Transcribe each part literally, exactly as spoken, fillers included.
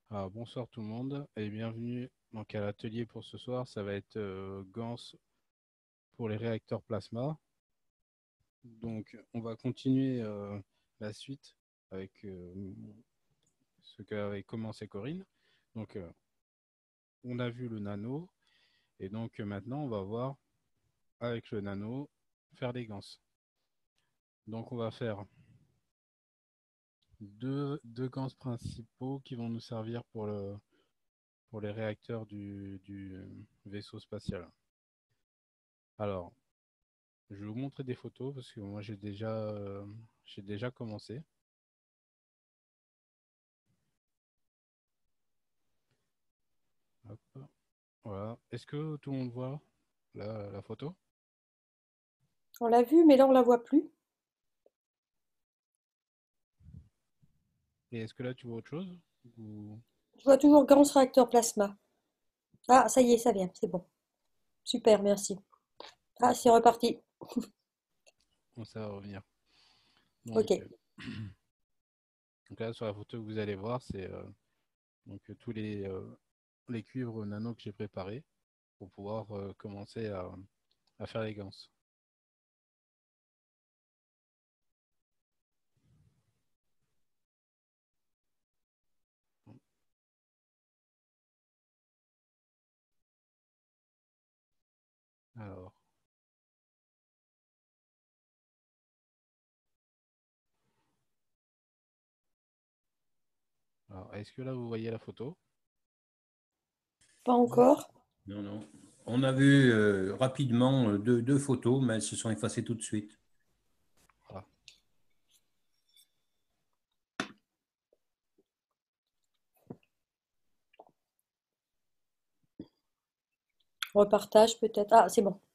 Alors, bonsoir tout le monde et bienvenue donc, à l'atelier pour ce soir. Ça va être euh, Gans pour les réacteurs plasma. Donc, on va continuer euh, la suite avec euh, ce qu'avait commencé Corinne. Donc, euh, on a vu le nano et donc euh, maintenant, on va voir avec le nano faire des Gans. Donc, on va faire deux, deux Gans principaux qui vont nous servir pour, le, pour les réacteurs du, du vaisseau spatial. Alors, je vais vous montrer des photos parce que moi j'ai déjà, euh, j'ai déjà commencé. Hop. Voilà. Est-ce que tout le monde voit la, la photo? On l'a vu, mais là, on la voit plus. Et est-ce que là tu vois autre chose? Ou... Je vois toujours Gans réacteur plasma. Ah, ça y est, ça vient, c'est bon. Super, merci. Ah, c'est reparti. Bon, ça va revenir. Ok. Donc, euh, donc là sur la photo que vous allez voir, c'est euh, donc euh, tous les, euh, les cuivres nano que j'ai préparés pour pouvoir euh, commencer à, à faire les gants. Alors, alors est-ce que là vous voyez la photo? Pas encore. Non, non. On a vu euh, rapidement euh, deux, deux photos, mais elles se sont effacées tout de suite. Ah. Repartage peut-être. Ah, c'est bon.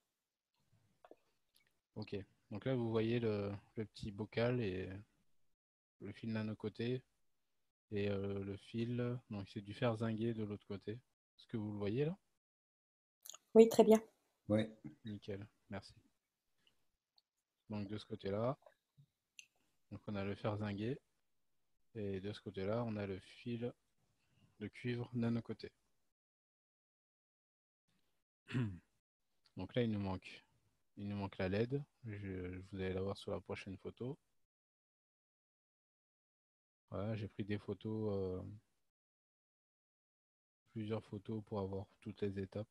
Ok. Donc là vous voyez le, le petit bocal et le fil nano côté. Et euh, le fil, donc c'est du fer zingué de l'autre côté. Est-ce que vous le voyez là? Oui, très bien. Ouais. Nickel, merci. Donc de ce côté-là, donc on a le fer zingué. Et de ce côté-là, on a le fil de cuivre nano côté. Donc là, il nous manque, il nous manque la L E D. Je, vous allez la voir sur la prochaine photo. Voilà, j'ai pris des photos, euh, plusieurs photos pour avoir toutes les étapes.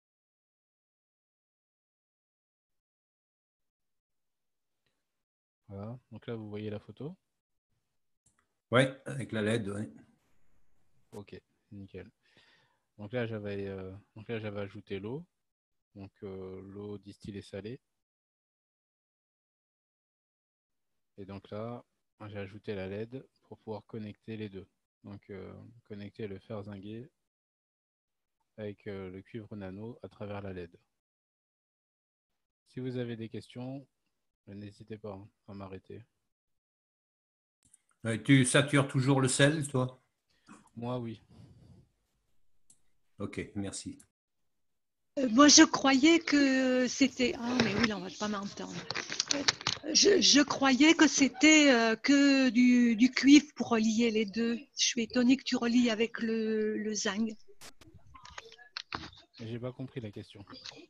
Voilà, donc là, vous voyez la photo. Ouais, avec la L E D, ouais. Ok, nickel. Donc là, j'avais euh, donc là, j'avais ajouté l'eau. Donc euh, l'eau distillée salée. Et donc là, j'ai ajouté la L E D pour pouvoir connecter les deux. Donc euh, connecter le fer zingué avec euh, le cuivre nano à travers la L E D. Si vous avez des questions, n'hésitez pas hein, à m'arrêter. Ouais, tu satures toujours le sel, toi? Moi, oui. Ok, merci. Euh, Moi, je croyais que c'était. Ah, mais oui, là, on va pas m'entendre. Je, je croyais que c'était euh, que du, du cuivre pour relier les deux. Je suis étonnée que tu relis avec le, le zinc. J'ai pas compris la question.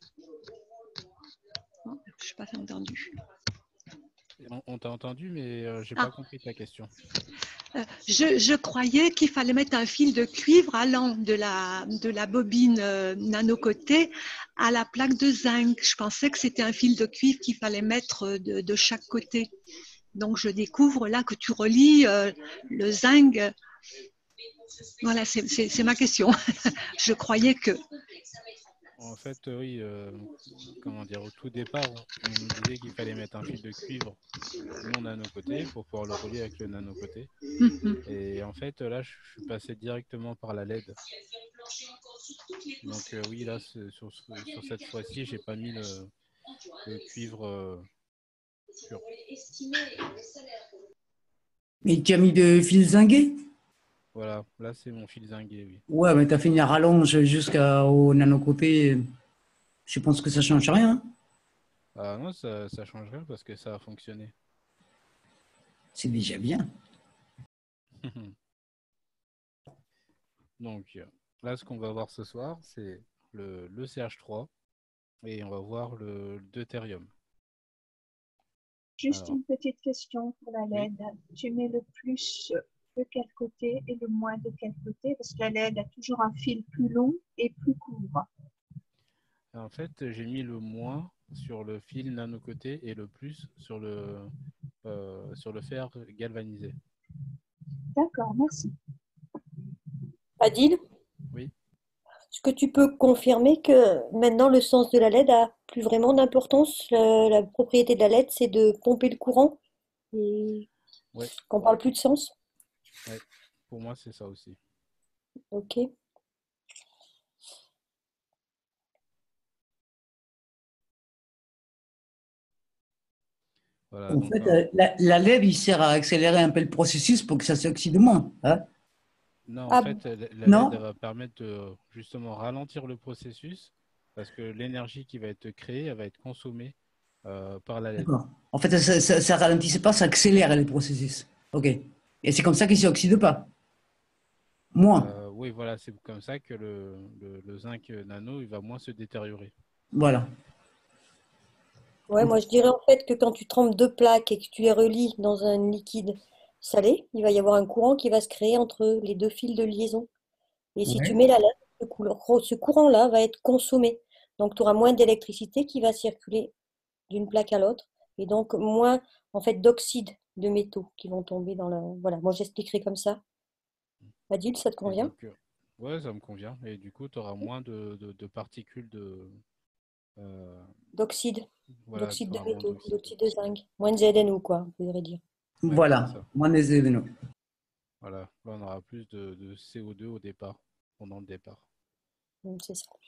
Non, je n'ai pas entendu. On, on t'a entendu, mais euh, j'ai Ah, pas compris ta question. euh, je, je croyais qu'il fallait mettre un fil de cuivre allant de la, de la bobine euh, nano-côté à la plaque de zinc. Je pensais que c'était un fil de cuivre qu'il fallait mettre de, de chaque côté. Donc, je découvre là que tu relis euh, le zinc. Voilà, c'est ma question. Je croyais que. En fait, euh, oui, euh, comment dire, au tout départ, on, on nous disait qu'il fallait mettre un fil de cuivre non nano côté pour pouvoir le relier avec le nano côté. Mhm. Et en fait, là, je suis passé directement par la L E D. Donc euh, oui, là, sur, sur cette fois-ci, j'ai pas mis le, le cuivre euh, pur. Mais tu as mis de fil zingué? Voilà, là, c'est mon fil zingué, oui. Ouais, mais tu as fait une rallonge jusqu'au nanocopé. Je pense que ça change rien. Ah non, ça, ça change rien parce que ça a fonctionné. C'est déjà bien. Donc là, ce qu'on va voir ce soir, c'est le, le C H trois et on va voir le deutérium. Juste Alors, une petite question pour la oui. L E D. Tu mets le plus de quel côté et le moins de quel côté? Parce que la L E D a toujours un fil plus long et plus court. En fait, j'ai mis le moins sur le fil nano-coté et le plus sur le, euh, sur le fer galvanisé. D'accord, merci. Adil, Oui. est-ce que tu peux confirmer que maintenant le sens de la L E D a plus vraiment d'importance? La, la propriété de la L E D, c'est de pomper le courant et Ouais, qu'on parle plus de sens? ouais. Pour moi, c'est ça aussi. Ok. Voilà, En donc fait, hein, euh, la, la lèvre, il sert à accélérer un peu le processus pour que ça s'oxyde moins. Hein? non, en Ah, fait, la la L E D elle Non? va permettre de justement ralentir le processus parce que l'énergie qui va être créée, elle va être consommée euh, par la L E D. D'accord. En fait, ça, ça, ça ralentit pas, ça accélère le processus. OK. Et c'est comme ça qu'il ne s'oxyde pas. Moins. Euh, oui, voilà, c'est comme ça que le, le, le zinc nano, il va moins se détériorer. Voilà. ouais, moi je dirais en fait que quand tu trempes deux plaques et que tu les relis dans un liquide salé, il va y avoir un courant qui va se créer entre les deux fils de liaison. Et si tu Ouais. mets la L E D, ce couleur- ce courant-là va être consommé. Donc tu auras moins d'électricité qui va circuler d'une plaque à l'autre et donc moins en fait d'oxydes de métaux qui vont tomber dans la. Voilà, moi j'expliquerai comme ça. Adil, ça te Et convient? donc, euh, ouais, ça me convient. Et du coup, tu auras moins de, de, de particules de, euh, D'oxyde, voilà, tu d'oxyde de auras moins métaux, d'oxyde. d'oxyde de zinc. Moins de Z N O, quoi, on pourrait dire. Ouais, c'est Voilà. ça. Moins des événements. Voilà, là, on aura plus de, de C O deux au départ, pendant le départ. Donc, c'est ça.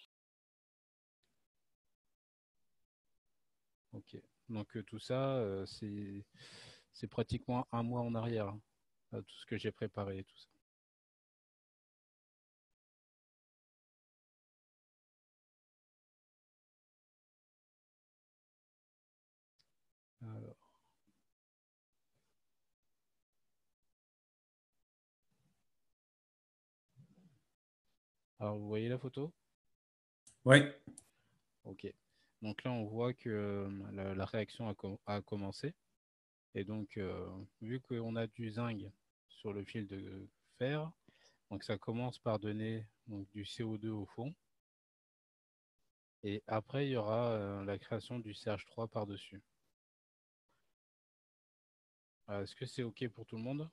Ok. Donc, euh, tout ça, euh, c'est, c'est pratiquement un mois en arrière, hein, euh, tout ce que j'ai préparé et tout ça. Alors, alors, vous voyez la photo? Oui, Ok. Donc là, on voit que euh, la, la réaction a, com- a commencé. Et donc, euh, vu qu'on a du zinc sur le fil de fer, donc ça commence par donner donc, du C O deux au fond. Et après, il y aura euh, la création du C H trois par-dessus. Euh, Est-ce que c'est OK pour tout le monde?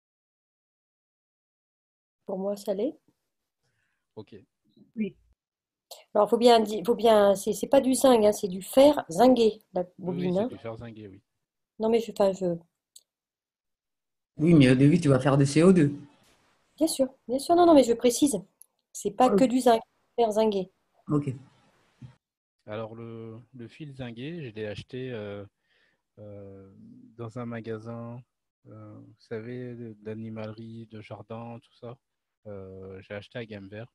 Pour moi, ça l'est. OK. Oui. Alors, faut bien dire, faut bien, c'est c'est pas du zinc, hein, c'est du fer zingué, la Oui, oui, bobine, c'est hein. du fer zingué, oui. Non, mais je, enfin, je, Oui, mais au début, tu vas faire des C O deux. bien sûr, bien sûr, non, non, mais je précise, c'est pas que du zinc, fer zingué. OK. Alors, le, le fil zingué, je l'ai acheté euh, euh, dans un magasin, euh, vous savez, de- d'animalerie, de jardin, tout ça. Euh, j'ai acheté à Gamme Vert.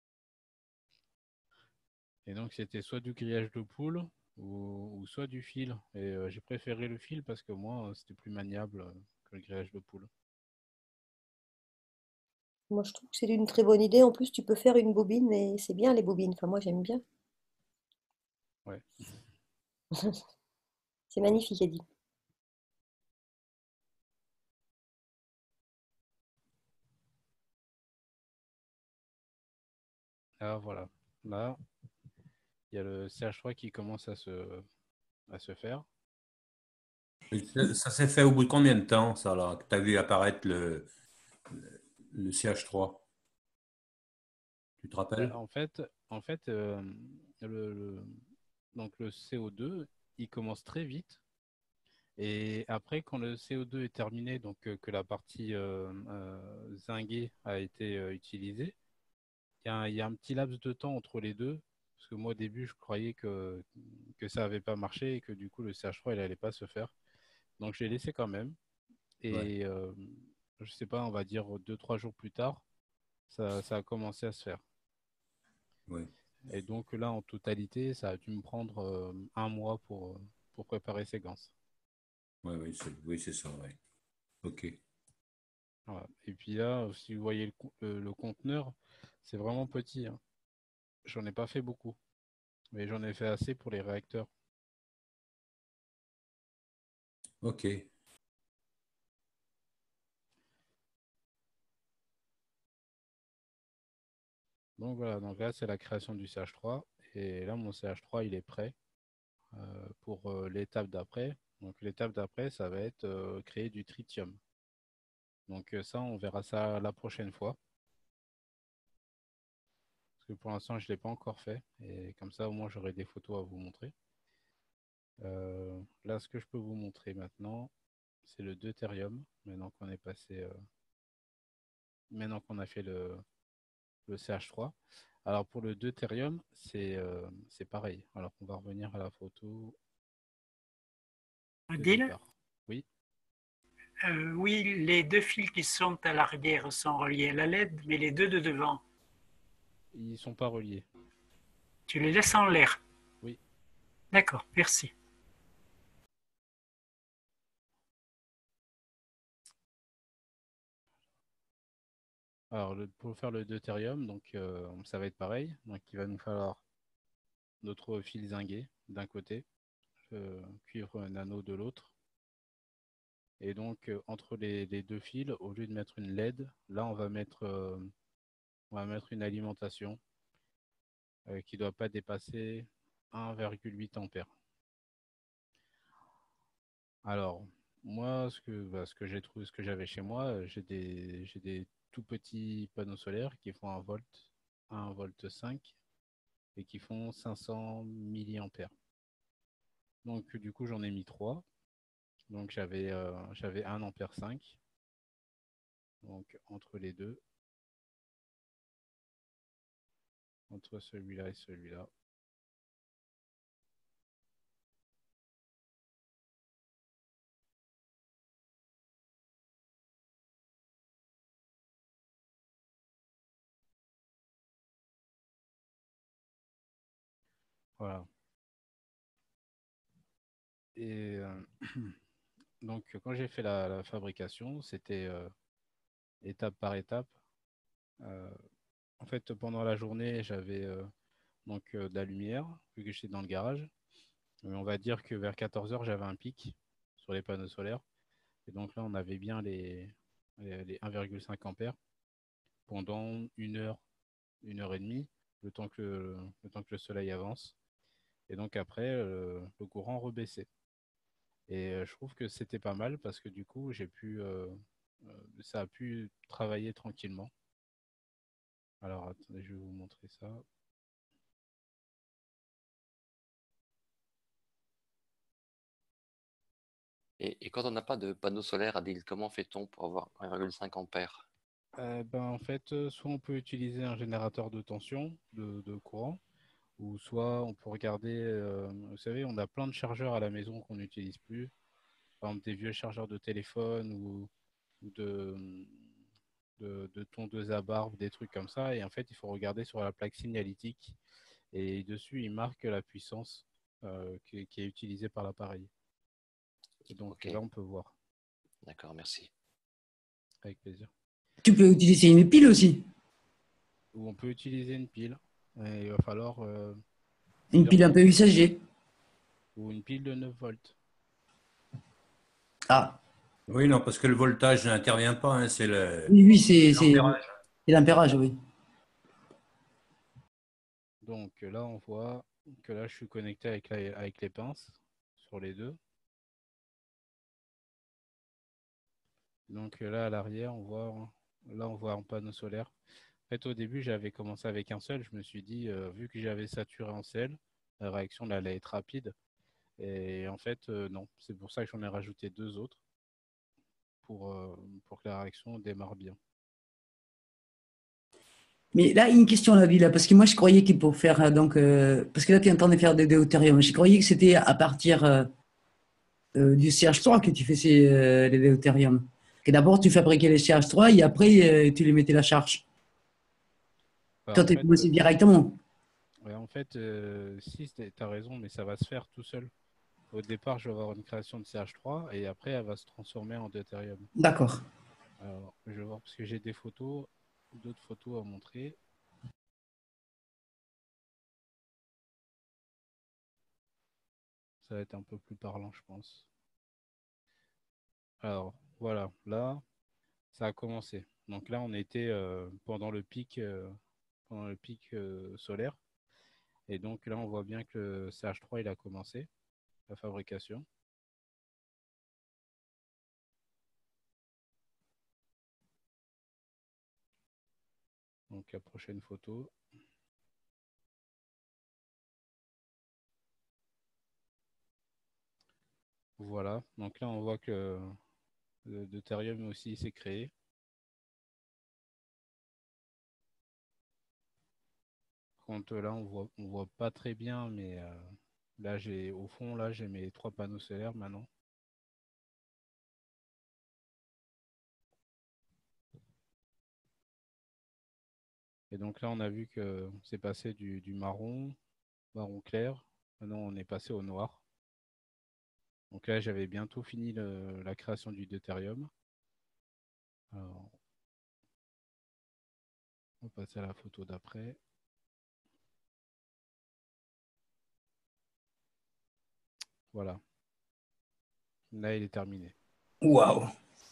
Et donc, c'était soit du grillage de poule ou, ou soit du fil. Et euh, j'ai préféré le fil parce que moi, c'était plus maniable euh, que le grillage de poule. Moi, je trouve que c'est une très bonne idée. En plus, tu peux faire une bobine et c'est bien les bobines. Enfin, moi, j'aime bien. Ouais. C'est magnifique, Eddie. Ah, voilà. Là, il y a le C H trois qui commence à se, à se faire. Et ça, ça s'est fait au bout de combien de temps, ça, là, que tu as vu apparaître le, le C H trois? Tu te Ben, rappelles? en fait, en fait euh, le, le- donc le C O deux, il commence très vite. Et après, quand le C O deux est terminé, donc euh, que la partie euh, euh, zinguée a été euh, utilisée, il y a, un- il y a un petit laps de temps entre les deux. Parce que moi, au début, je croyais que, que ça n'avait pas marché et que du coup, le C H trois, il n'allait pas se faire. Donc, j'ai laissé quand même. Ouais, Et euh, je sais pas, on va dire deux, trois jours plus tard, ça, ça a commencé à se faire. ouais, Et donc là, en totalité, ça a dû me prendre euh, un mois pour, euh, pour préparer ces gants. ouais, ouais, c'est, oui, c'est ça, ouais. OK. Voilà. Et puis là, si vous voyez le, co- le- le conteneur, c'est vraiment petit, hein. J'en ai pas fait beaucoup, mais j'en ai fait assez pour les réacteurs. Ok. Donc voilà, donc là c'est la création du C H trois. Et là mon C H trois il est prêt euh, pour euh, l'étape d'après. Donc l'étape d'après ça va être euh, créer du tritium. Donc euh, ça on verra ça la prochaine fois. Parce que pour l'instant je ne l'ai pas encore fait. Et comme ça au moins j'aurai des photos à vous montrer. Euh, là ce que je peux vous montrer maintenant c'est le deutérium. Maintenant qu'on est passé, euh, maintenant qu'on a fait le, le C H trois. Alors pour le deutérium c'est euh, c'est pareil. Alors on va revenir à la photo de Odile, départ. Oui. euh, oui, les deux fils qui sont à l'arrière sont reliés à la L E D, mais les deux de devant, Ils sont pas reliés. tu les laisses en l'air. Oui. D'accord, merci. Alors, le- pour faire le deutérium, donc euh, ça va être pareil. Donc, il va nous falloir notre fil zingué d'un côté, euh, cuivre nano de l'autre. Et donc, euh, entre les, les deux fils, au lieu de mettre une L E D, là, on va mettre, euh, on va mettre une alimentation euh, qui ne doit pas dépasser un virgule huit ampères. Alors, moi, ce que, bah, ce que j'ai trouvé, ce que j'avais chez moi, euh, j'ai des, j'ai des tout petits panneaux solaires qui font un volt, un volt cinq et qui font cinq cents milliampères. Donc, du coup, j'en ai mis trois. Donc, j'avais euh, j'avais un ampère cinq. Donc, entre les deux, entre celui-là et celui-là. Voilà. Et euh, donc, quand j'ai fait la, la fabrication, c'était euh, étape par étape. Euh, en fait, pendant la journée, j'avais euh, donc euh, de la lumière, vu que j'étais dans le garage. Mais on va dire que vers quatorze heures, j'avais un pic sur les panneaux solaires. Et donc là, on avait bien les, les, les un virgule cinq ampères pendant une heure, une heure et demie, le temps que, le temps que le soleil avance. Et donc après, euh, le courant rebaissait. Et euh, je trouve que c'était pas mal parce que du coup, j'ai pu, euh, euh, ça a pu travailler tranquillement. Alors attendez, je vais vous montrer ça. Et, et quand on n'a pas de panneau solaire, Adil, comment fait-on pour avoir un virgule cinq ampères? Euh, ben, en fait, euh, soit on peut utiliser un générateur de tension, de, de courant, ou soit on peut regarder, euh, vous savez, on a plein de chargeurs à la maison qu'on n'utilise plus, par exemple des vieux chargeurs de téléphone ou, ou de, de, de tondeuses à barbe, des trucs comme ça. Et en fait, il faut regarder sur la plaque signalétique et dessus, il marque la puissance euh, qui, qui est utilisée par l'appareil. Et donc Ok, là, on peut voir d'accord, merci. avec plaisir. Tu peux utiliser une pile aussi. Ou on peut utiliser une pile. Et il va falloir euh, Une plusieurs pile un peu volts usagée. ou une pile de neuf volts. Ah, Oui, non, parce que le voltage n'intervient pas, hein, c'est le oui, oui, c'est c'est- l'ampérage. c'est l'ampérage, oui. Donc là, on voit que là, je suis connecté avec, la- avec les pinces sur les deux. Donc là, à l'arrière, on voit, là, on voit un panneau solaire. En fait, au début, j'avais commencé avec un seul. Je me suis dit, euh, vu que j'avais saturé en sel, la réaction elle allait être rapide. Et en fait, euh, non. C'est pour ça que j'en ai rajouté deux autres pour, euh, pour que la réaction démarre bien. Mais là, une question, la vie, là, parce que moi, je croyais qu'il pour faire, euh, donc, euh, parce que là, tu es en train de faire des deutérium. Je croyais que c'était à partir euh, euh, du C H trois que tu faisais euh, les deutérium. Que d'abord, tu fabriquais les C H trois et après, euh, tu les mettais la charge. Bah, Toi, en tu fait, commencé directement. ouais, en fait euh, si, tu as raison, mais ça va se faire tout seul. Au départ, je vais avoir une création de C H trois et après, elle va se transformer en deutérium. D'accord. Alors, je vais voir parce que j'ai des photos, d'autres photos à montrer. Ça va être un peu plus parlant, je pense. Alors, voilà, là, ça a commencé. Donc là, on était euh, pendant le pic, euh, pendant le pic euh, solaire. Et donc là, on voit bien que le C H trois, il a commencé la fabrication. Donc la prochaine photo. Voilà. Donc là, on voit que le deutérium aussi s'est créé. Quand là, on voit, on voit pas très bien, mais euh, là, j'ai au fond, là, j'ai mes trois panneaux solaires maintenant. Et donc là, on a vu que c'est passé du, du marron, marron clair. Maintenant, on est passé au noir. Donc là, j'avais bientôt fini le, la création du deutérium. Alors, on va passer à la photo d'après. Voilà. Là, il est terminé. Waouh!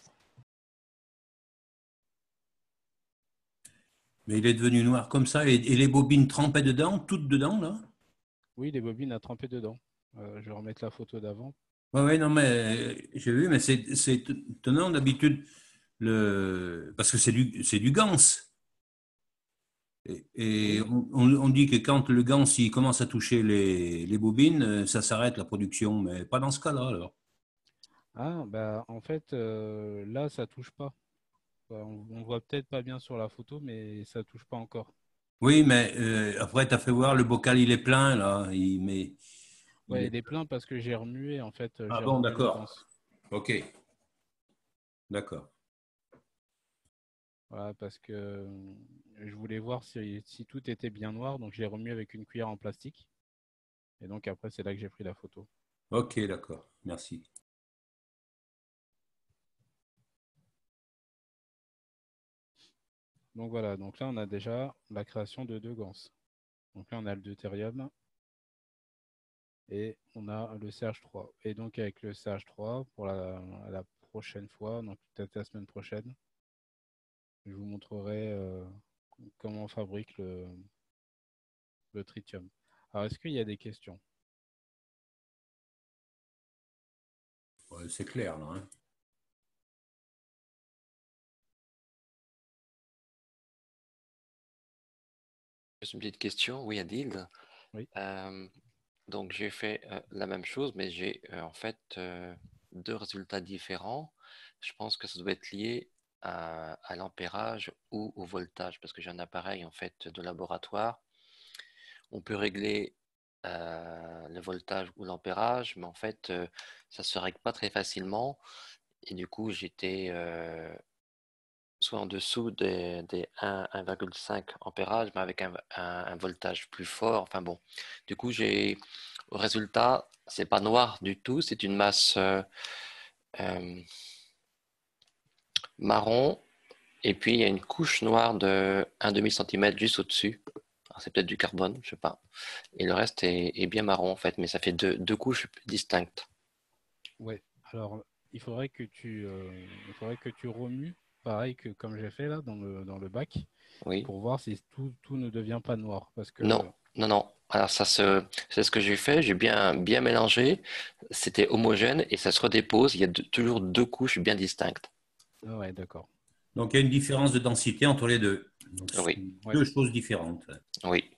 Mais il est devenu noir comme ça et, et les bobines trempaient dedans, toutes dedans, là? Oui, les bobines à tremper dedans. Euh, je vais remettre la photo d'avant. Oui, ouais, non, mais euh, j'ai vu, mais c'est c'est étonnant d'habitude, le... parce que c'est du, c'est du gans. Et, et Oui. on, on- on dit que quand le gans il commence à toucher les, les bobines, euh, ça s'arrête la production, mais pas dans ce cas-là, alors. Ah, bah en fait, euh, là, ça touche pas. Bah, on, on voit peut-être pas bien sur la photo, mais ça touche pas encore. Oui, mais euh, après, tu as fait voir, le bocal, il est plein, là. Il, mais, il Ouais, est... il est plein parce que j'ai remué, en fait, Ah j'ai bon, remué le d'accord. gans. OK, d'accord. Voilà, parce que euh, je voulais voir si, si tout était bien noir, donc j'ai remué avec une cuillère en plastique. Et donc après, c'est là que j'ai pris la photo. OK, d'accord. Merci. Donc voilà, donc là, on a déjà la création de deux gans. Donc là, on a le deutérium et on a le C H trois. Et donc avec le C H trois, pour la, la prochaine fois, donc peut-être la semaine prochaine, je vous montrerai euh, comment on fabrique le, le tritium. Alors, est-ce qu'il y a des questions? Ouais, c'est clair, là, hein. Juste une petite question, oui, Adil. Oui. Euh, donc j'ai fait euh, la même chose, mais j'ai euh, en fait euh, deux résultats différents. Je pense que ça doit être lié à, à l'ampérage ou au voltage, parce que j'ai un appareil en fait de laboratoire. On peut régler euh, le voltage ou l'ampérage, mais en fait euh, ça se règle pas très facilement. Et du coup j'étais euh, soit en dessous des, des un virgule cinq ampérages, mais avec un, un- un voltage plus fort. Enfin bon, du coup, j'ai au résultat, c'est pas noir du tout, c'est une masse euh, euh, marron, et puis il y a une couche noire de un demi centimètre juste au-dessus. Alors, c'est peut-être du carbone, je sais pas. Et le reste est, est bien marron en fait, mais ça fait deux, deux couches distinctes. Ouais. Alors, il faudrait que tu, euh, il faudrait que tu remues, pareil que comme j'ai fait là dans le, dans le bac, Oui. pour voir si tout, tout ne devient pas noir. Parce Non, que, non, non. Alors ça se, c'est ce que j'ai fait. J'ai bien, bien mélangé. C'était homogène et ça se redépose. Il y a deux- toujours deux couches bien distinctes. ah ouais, d'accord. Donc, il y a une différence de densité entre les deux. Donc, ce Oui, sont Ouais, deux choses différentes. oui.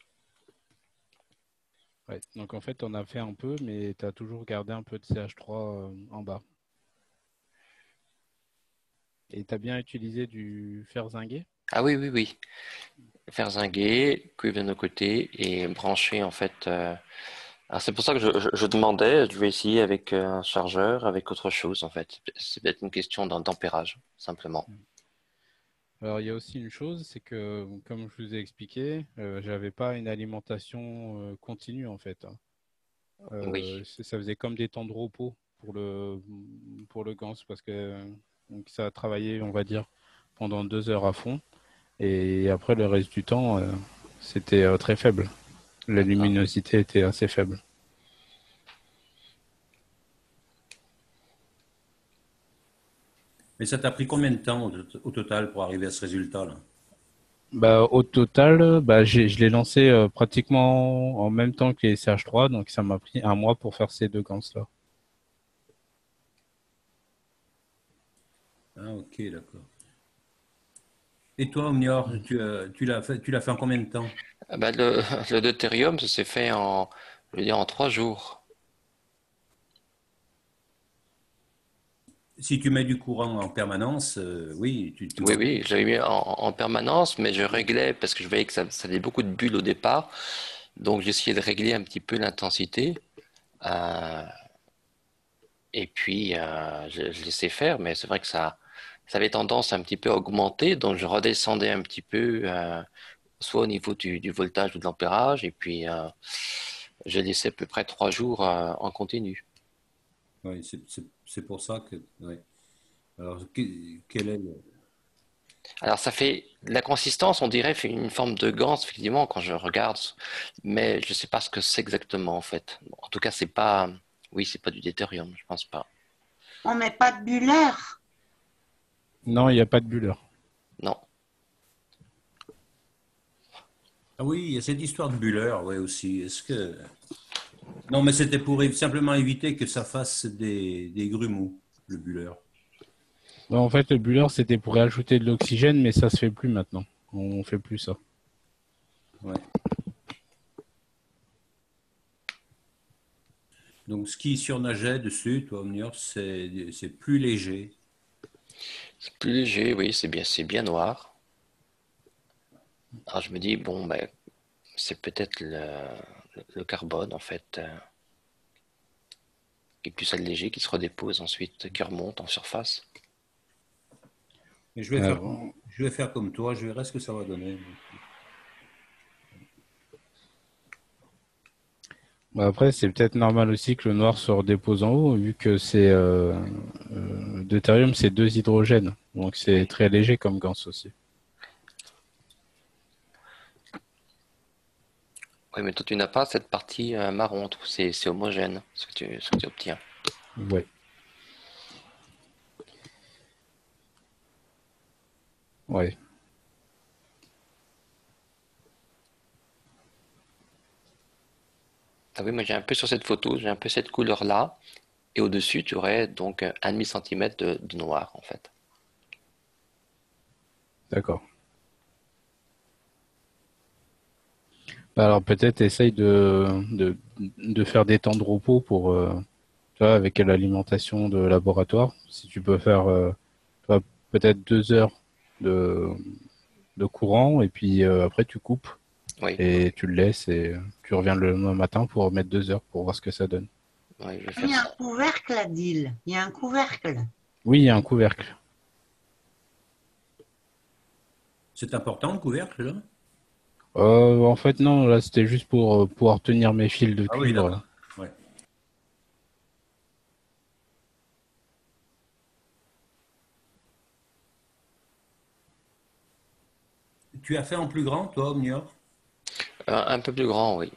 ouais. Donc en fait, on a fait un peu, mais tu as toujours gardé un peu de C H trois euh, en bas. Et tu as bien utilisé du fer zingué? Ah oui, oui, oui. Faire zinguer, cuivre de nos côtés et brancher en fait. euh, Alors c'est pour ça que je, je- je demandais. Je vais essayer avec euh, un chargeur, avec autre chose en fait. C'est peut-être une question d'un tempérage simplement. Alors, il y a aussi une chose, c'est que, comme je vous ai expliqué, euh, j'avais pas une alimentation euh, continue en fait, hein. Oui, Euh, c'est- ça faisait comme des temps de repos pour le, pour le Gans parce que donc, ça a travaillé, on va dire, pendant deux heures à fond. Et après, le reste du temps, euh, c'était euh, très faible. La luminosité était assez faible. Mais ça t'a pris combien de temps au, au total pour arriver à ce résultat-là? Bah, au total, bah, j'ai, je l'ai lancé euh, pratiquement en même temps que les C H trois, donc ça m'a pris un mois pour faire ces deux gants-là. Ah, ok, d'accord. Et toi, Omnior, tu, as- tu l'as fait, tu l'as fait en combien de temps? Ah bah, le, le deutérium, ça s'est fait en, je veux dire, en trois jours. Si tu mets du courant en permanence, euh, oui, tu, tu Oui, vas. oui, j'avais mis en, en permanence, mais je réglais parce que je voyais que ça, ça faisait beaucoup de bulles au départ. Donc j'essayais de régler un petit peu l'intensité. Euh, et puis euh, je, je laissais faire, mais c'est vrai que ça, ça avait tendance un petit peu à augmenter. Donc je redescendais un petit peu, euh, soit au niveau du, du voltage ou de l'ampérage. Et puis euh, j'ai laissé à peu près trois jours euh, en continu. Oui, c'est c'est- c'est pour ça que. Oui. Alors, que- quel est le. Alors ça fait la consistance, on dirait, fait une forme de ganse effectivement quand je regarde, mais je sais pas ce que c'est exactement en fait. Bon, en tout cas, c'est pas, oui, c'est pas du deutérium, je pense pas. On met pas de buller. Non, il n'y a pas de buller. Non. Ah oui, il y a cette histoire de buller, oui, aussi. Est-ce que. Non, mais c'était pour é- simplement éviter que ça fasse des, des grumeaux, le buller. Bah, en fait, le buller, c'était pour ajouter de l'oxygène, mais ça se fait plus maintenant. On fait plus ça. Ouais. Donc, ce qui surnageait dessus, toi, Omnior, c'est c'est plus léger. C'est plus léger, oui, c'est bien, c'est bien noir. Alors je me dis, bon, ben, c'est peut-être le, le carbone en fait, euh, qui est plus allégé, qui se redépose ensuite, qui remonte en surface. Et je vais, Ouais, faire, bon. je vais faire comme toi, je verrai ce que ça va donner. Bah, après, c'est peut-être normal aussi que le noir se redépose en haut, vu que c'est euh, euh, deutérium, c'est deux hydrogènes. Donc c'est Oui. très léger comme gans aussi. Oui, mais toi tu n'as pas cette partie euh, marron, c'est c'est homogène ce que tu, ce que tu obtiens. Ouais. Ouais. Ah oui, moi j'ai un peu sur cette photo, j'ai un peu cette couleur-là, et au-dessus tu aurais donc un demi centimètre de, de noir en fait. D'accord. Bah, alors peut-être essaye de, de, de faire des temps de repos pour, euh, tu vois, avec l'alimentation de laboratoire. Si tu peux faire euh, tu vois, peut-être deux heures de, de courant et puis euh, après tu coupes Oui, et tu le laisses et tu reviens le lendemain matin pour remettre deux heures pour voir ce que ça donne. oui, je vais Il y faire a un ça. couvercle à Deal. Il y a un couvercle. Oui, il y a un couvercle. C'est important, le couvercle, là? Euh, en fait, non, là c'était juste pour euh, pouvoir tenir mes fils de Ah oui, cuivre. d'accord. Ouais. Tu as fait en plus grand, toi, Omnior? Un, un peu plus grand, oui.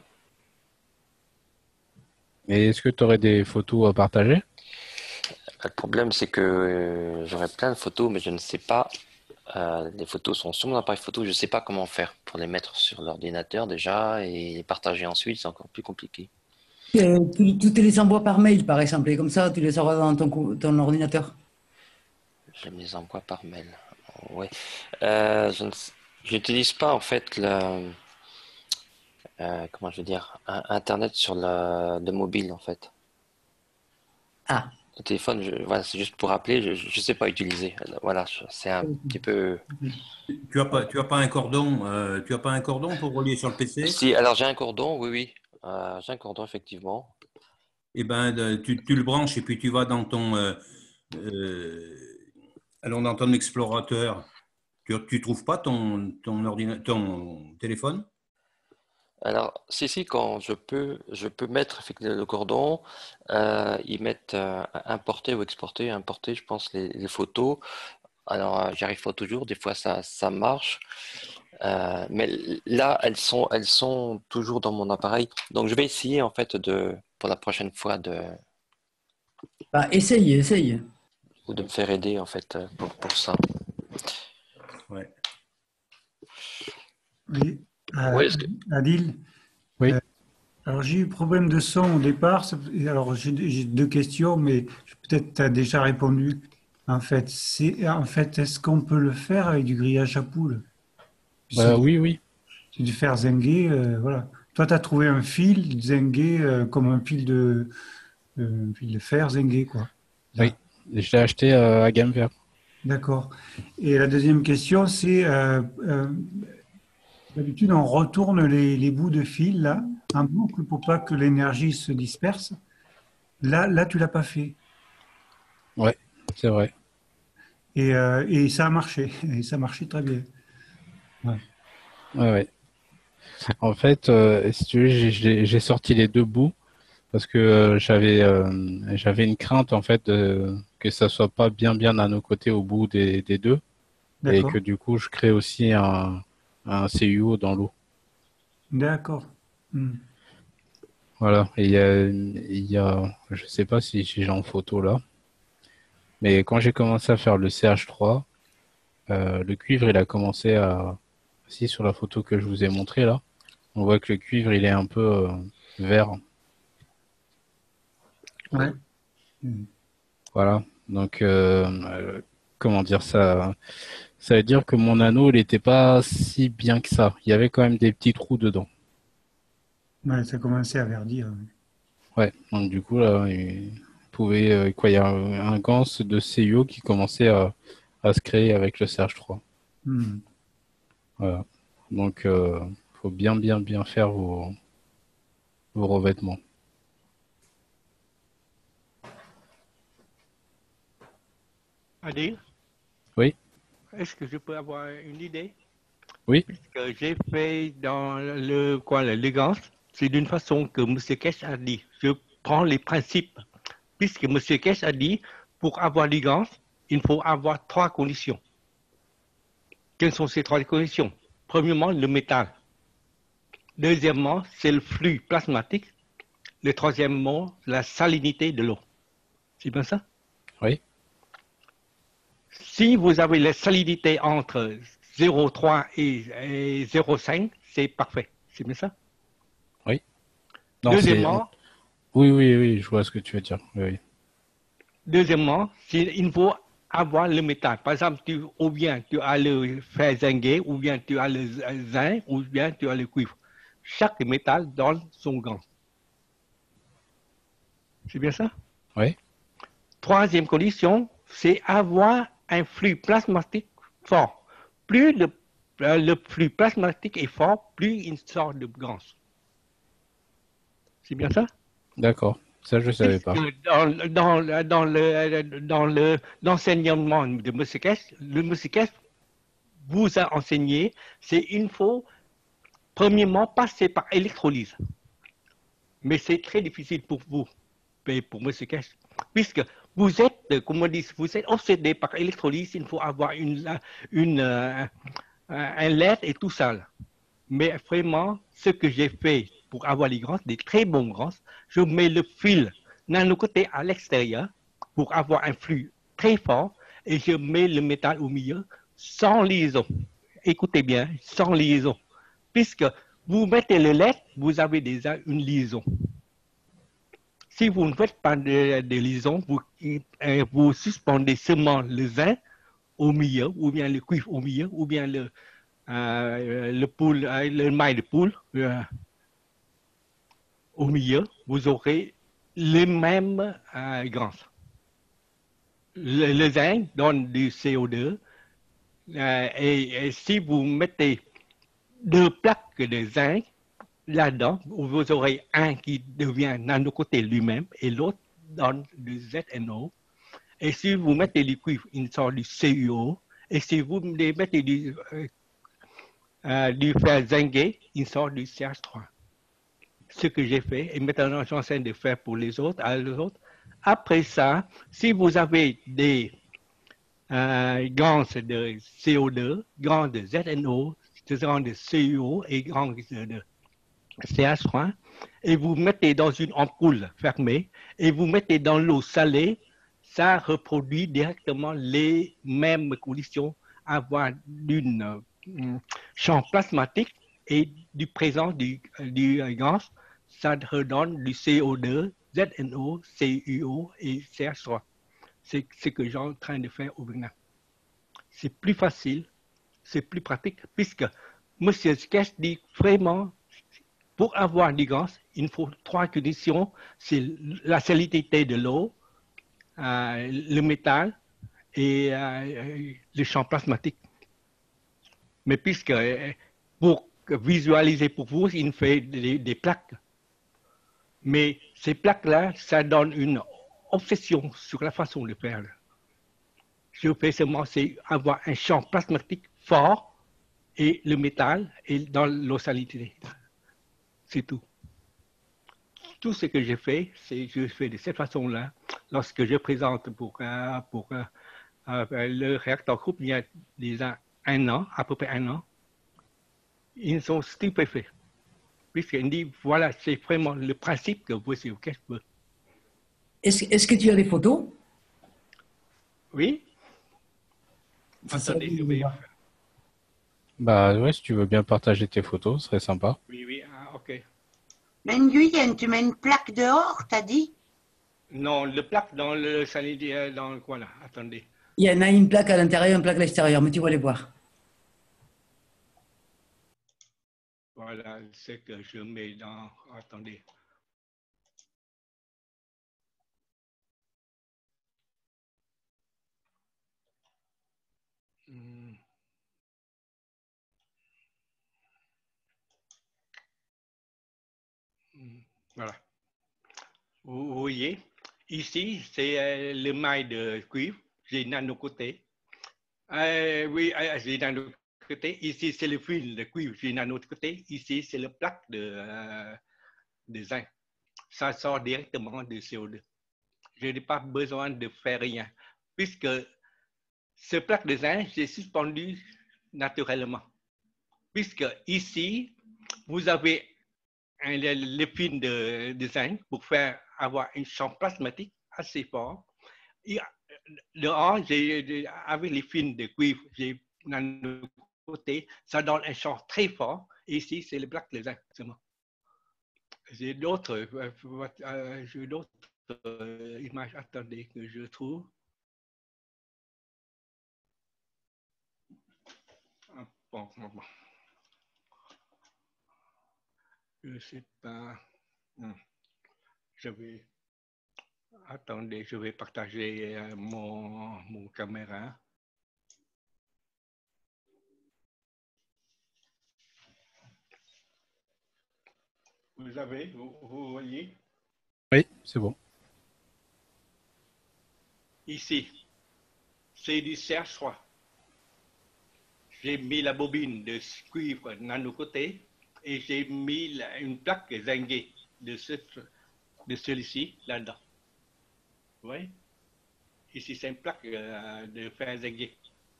Et est-ce que tu aurais des photos à partager? Le problème, c'est que euh, j'aurais plein de photos, mais je ne sais pas. Euh, les photos sont sur mon appareil photo, je ne sais pas comment faire pour les mettre sur l'ordinateur déjà et les partager ensuite, c'est encore plus compliqué. Euh, tu, tu te les envoies par mail, par exemple, et comme ça, tu les auras dans ton, co- ton ordinateur. Je me les envoie par mail. Ouais. Euh, je ne s- je n'utilise pas en fait le, euh, comment je veux dire, un- Internet sur le, le mobile en fait. Ah, Le téléphone, je- voilà, c'est juste pour appeler, je ne sais pas utiliser. Voilà, je- c'est un petit peu. Tu as pas, tu as pas un cordon, euh, tu as pas un cordon pour relier sur le P C? Si, alors j'ai un cordon, oui, oui. Euh, j'ai un cordon effectivement. Eh ben, de- tu, tu le branches et puis tu vas dans ton, euh, euh, allons, dans ton explorateur. Tu, tu trouves pas ton, ton ordinateur, ton téléphone? Alors, si, si, quand je peux, je peux mettre effectivement le cordon, euh, y mettre euh, importer ou exporter, importer, je pense, les, les photos. Alors, euh, j'y arrive pas toujours. Des fois, ça, ça marche. Euh, mais là, elles sont, elles sont toujours dans mon appareil. Donc, je vais essayer, en fait, de, pour la prochaine fois, de, Bah, essaye, essaye. ou de me faire aider, en fait, euh, pour, pour ça. Ouais. Oui, euh, Ouais, est-ce que- Adil. Oui. euh, alors j'ai eu problème de son au départ. ça- Alors j'ai j'ai deux questions, mais peut-être tu as déjà répondu. En fait, c'est en fait, est-ce qu'on peut le faire avec du grillage à poules? C'est Bah, oui, oui. c'est du fer zingué, euh, voilà. Toi, tu as trouvé un fil zingué euh, comme un fil de, euh, un fil de fer zingué, quoi. Là. Oui. Je l'ai acheté euh, à gamme vert. D'accord. Et la deuxième question, c'est euh, euh, d'habitude, on retourne les, les bouts de fil là, en boucle pour pas que l'énergie se disperse. Là, là, tu l'as pas fait. Ouais, c'est vrai. Et, euh, et ça a marché. Et ça a marché très bien. Ouais. Ouais, ouais. En fait, euh, si tu veux, j'ai- j'ai j'ai sorti les deux bouts parce que euh, j'avais euh, j'avais une crainte en fait de, que ça soit pas bien bien à nos côtés au bout des, des deux et D'accord. que du coup je crée aussi un, un C U O dans l'eau. D'accord. Hmm. Voilà. Et il y a, il y a, je sais pas si, si j'ai en photo là, mais quand j'ai commencé à faire le C H trois, euh, le cuivre il a commencé à, si sur la photo que je vous ai montré là, on voit que le cuivre il est un peu euh, vert. Ouais. Hmm. Voilà. Donc, euh, euh, comment dire ça? Ça veut dire que mon anneau, il n'était pas si bien que ça. Il y avait quand même des petits trous dedans. Ouais, ça a commencé à verdir. Ouais. Donc, du coup, là, il pouvait, euh, quoi, il y a un, un gans de C I O qui commençait à, à se créer avec le C H trois. Hmm. Voilà. Donc, euh, faut bien, bien, bien faire vos, vos revêtements. Adil, Oui, est-ce que je peux avoir une idée? oui, Que j'ai fait dans le quoi, l'élégance, c'est d'une façon que M. Kesh a dit. Je prends les principes. Puisque M. Kesh a dit, pour avoir l'élégance, il faut avoir trois conditions. Quelles sont ces trois conditions? Premièrement, le métal. Deuxièmement, c'est le flux plasmatique. Le troisièmement, la salinité de l'eau. C'est bien ça? oui, Si vous avez la salinité entre zéro virgule trois et, et zéro virgule cinq, c'est parfait. C'est bien ça? oui. Non, c'est, Deuxièmement, oui, oui, oui, je vois ce que tu veux dire. Oui, oui. deuxièmement, c'est- il faut avoir le métal. Par exemple, tu, ou bien tu as le fer zingué, ou bien tu as le zinc, ou bien tu as le cuivre. Chaque métal donne son gant. C'est bien ça? Oui, Troisième condition, c'est avoir un flux plasmatique fort. Plus le, euh, le flux plasmatique est fort, plus il sort de gans. C'est bien ça? d'accord. Ça, je savais pas. Puisque dans, dans, dans le, dans le, l'enseignement de M. Kess, le M. Kess vous a enseigné, c'est il faut premièrement passer par électrolyse. Mais c'est très difficile pour vous, et pour M. Kess, puisque vous êtes, comme on dit, vous êtes obsédé par électrolyse, il faut avoir une, une, euh, un L E D et tout ça. Là. Mais vraiment, ce que j'ai fait pour avoir les grans, des très bons grans, je mets le fil nano-côté à l'extérieur pour avoir un flux très fort et je mets le métal au milieu sans liaison. Écoutez bien, sans liaison. Puisque vous mettez le L E D, vous avez déjà une liaison. Si vous ne faites pas de, de liaison, vous, euh, vous suspendez seulement le zinc au milieu, ou bien le cuivre au milieu, ou bien le, euh, le, poule, euh, le maille de poule euh, au milieu, vous aurez les mêmes euh, grans. Le, le zinc donne du C O deux, euh, et, et si vous mettez deux plaques de zinc là-dedans, vous aurez un qui devient nano-côté lui-même et l'autre donne du Z N O. Et si vous mettez du cuivre, il sort du C U O. Et si vous mettez du, euh, euh, du fer zingué, il sort du C H trois. Ce que j'ai fait, et maintenant j'enseigne de faire pour les autres, à les autres. Après ça, si vous avez des, euh, gants de C O deux, gants de Z N O, gants de C U O et gants de C H trois, et vous mettez dans une ampoule fermée et vous mettez dans l'eau salée, ça reproduit directement les mêmes conditions, avoir d'une euh, champ plasmatique et du présent du, du gaz, ça redonne du C O deux, Z N O, C U O et C H trois. C'est ce que j'ai en train de faire au Vietnam. C'est plus facile, c'est plus pratique, puisque M. Sketch dit vraiment, pour avoir du gaz, il faut trois conditions, c'est la salinité de l'eau, euh, le métal et euh, le champ plasmatique. Mais puisque pour visualiser pour vous, il fait des, des plaques. Mais ces plaques-là, ça donne une obsession sur la façon de faire. Je fais seulement, c'est avoir un champ plasmatique fort et le métal et dans l'eau salinité. C'est tout. Tout ce que j'ai fait, c'est je fais de cette façon-là. Lorsque je présente pour, euh, pour euh, euh, le réacteur groupe, il y a déjà un an, à peu près un an, ils sont stupéfaits. Puisqu'ils disent, voilà, c'est vraiment le principe que vous savez. Est-ce est-ce que tu as des photos? Oui. Ça Attendez, serait je vais... Bah ouais, si tu veux bien partager tes photos, ce serait sympa. Oui, oui, ah, ok. Mais Nguyen, tu mets une plaque dehors, t'as dit? Non, le plaque dans le sanitaire, dans le coin là. Attendez. Il y en a une plaque à l'intérieur, une plaque à l'extérieur, mais tu vas les voir. Voilà, c'est que je mets dans... Attendez. Hmm. Voilà. Vous voyez, ici, c'est euh, le maille de cuivre. J'ai nano côté. Euh, oui, euh, j'ai nano côté. Ici, c'est le fil de cuivre. J'ai nano côté. Ici, c'est le plaque de, euh, de zinc. Ça sort directement du C O deux. Je n'ai pas besoin de faire rien. Puisque ce plaque de zinc, j'ai suspendu naturellement. Puisque ici, vous avez un, le, le fil de, de zinc pour faire avoir un champ plasmatique assez fort. Et dehors, j'ai, avec les fils de cuivre, j'ai d'un côté, ça donne un champ très fort. Et ici, c'est le plaque de zinc seulement. J'ai d'autres, euh, j'ai d'autres euh, images. Attendez que je trouve. Bon, bon, bon. Je ne sais pas. Je vais. Attendez, je vais partager euh, mon, mon caméra. Vous avez, vous, vous voyez? Oui, c'est bon. Ici, c'est du C H trois. J'ai mis la bobine de cuivre nano côté et j'ai mis la, une plaque zinguée de, ce, de celui-ci là-dedans. Vous voyez? Ici, c'est une plaque euh, de fer zingué.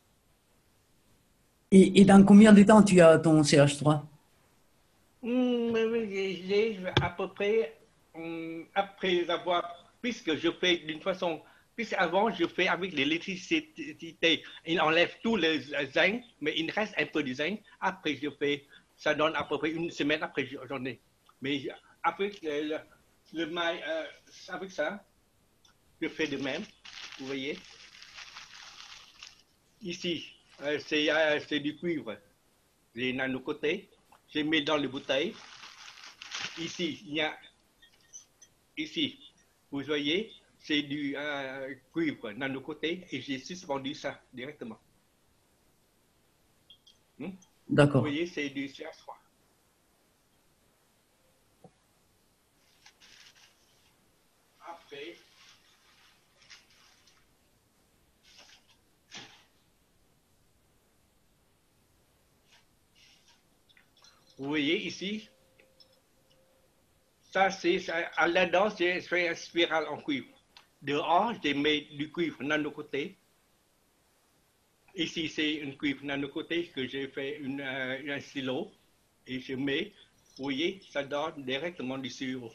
Et, et dans combien de temps tu as ton C H trois? Mmh, j'ai à peu près, hum, après avoir, puisque je fais d'une façon, puisque avant je fais avec l'électricité, il enlève tout le zinc, mais il reste un peu de zinc. Après je fais, ça donne à peu près une semaine après j'en ai. Mais avec le, le, le maille, euh, avec ça, je fais de même, vous voyez. Ici, euh, c'est euh, du cuivre, les nano côté. J'ai mis dans les bouteilles. Ici, il y a, ici, vous voyez, c'est du euh, cuivre nano côté et j'ai suspendu ça directement. Hmm? D'accord. Vous voyez, c'est du C H trois. Après, vous voyez ici, ça c'est, à là-dedans, j'ai fait une spirale en cuivre. Dehors, j'ai mis du cuivre nano côté. Ici, c'est une cuivre nano-côté que j'ai fait une, euh, un silo et je mets, vous voyez, ça donne directement du sucre.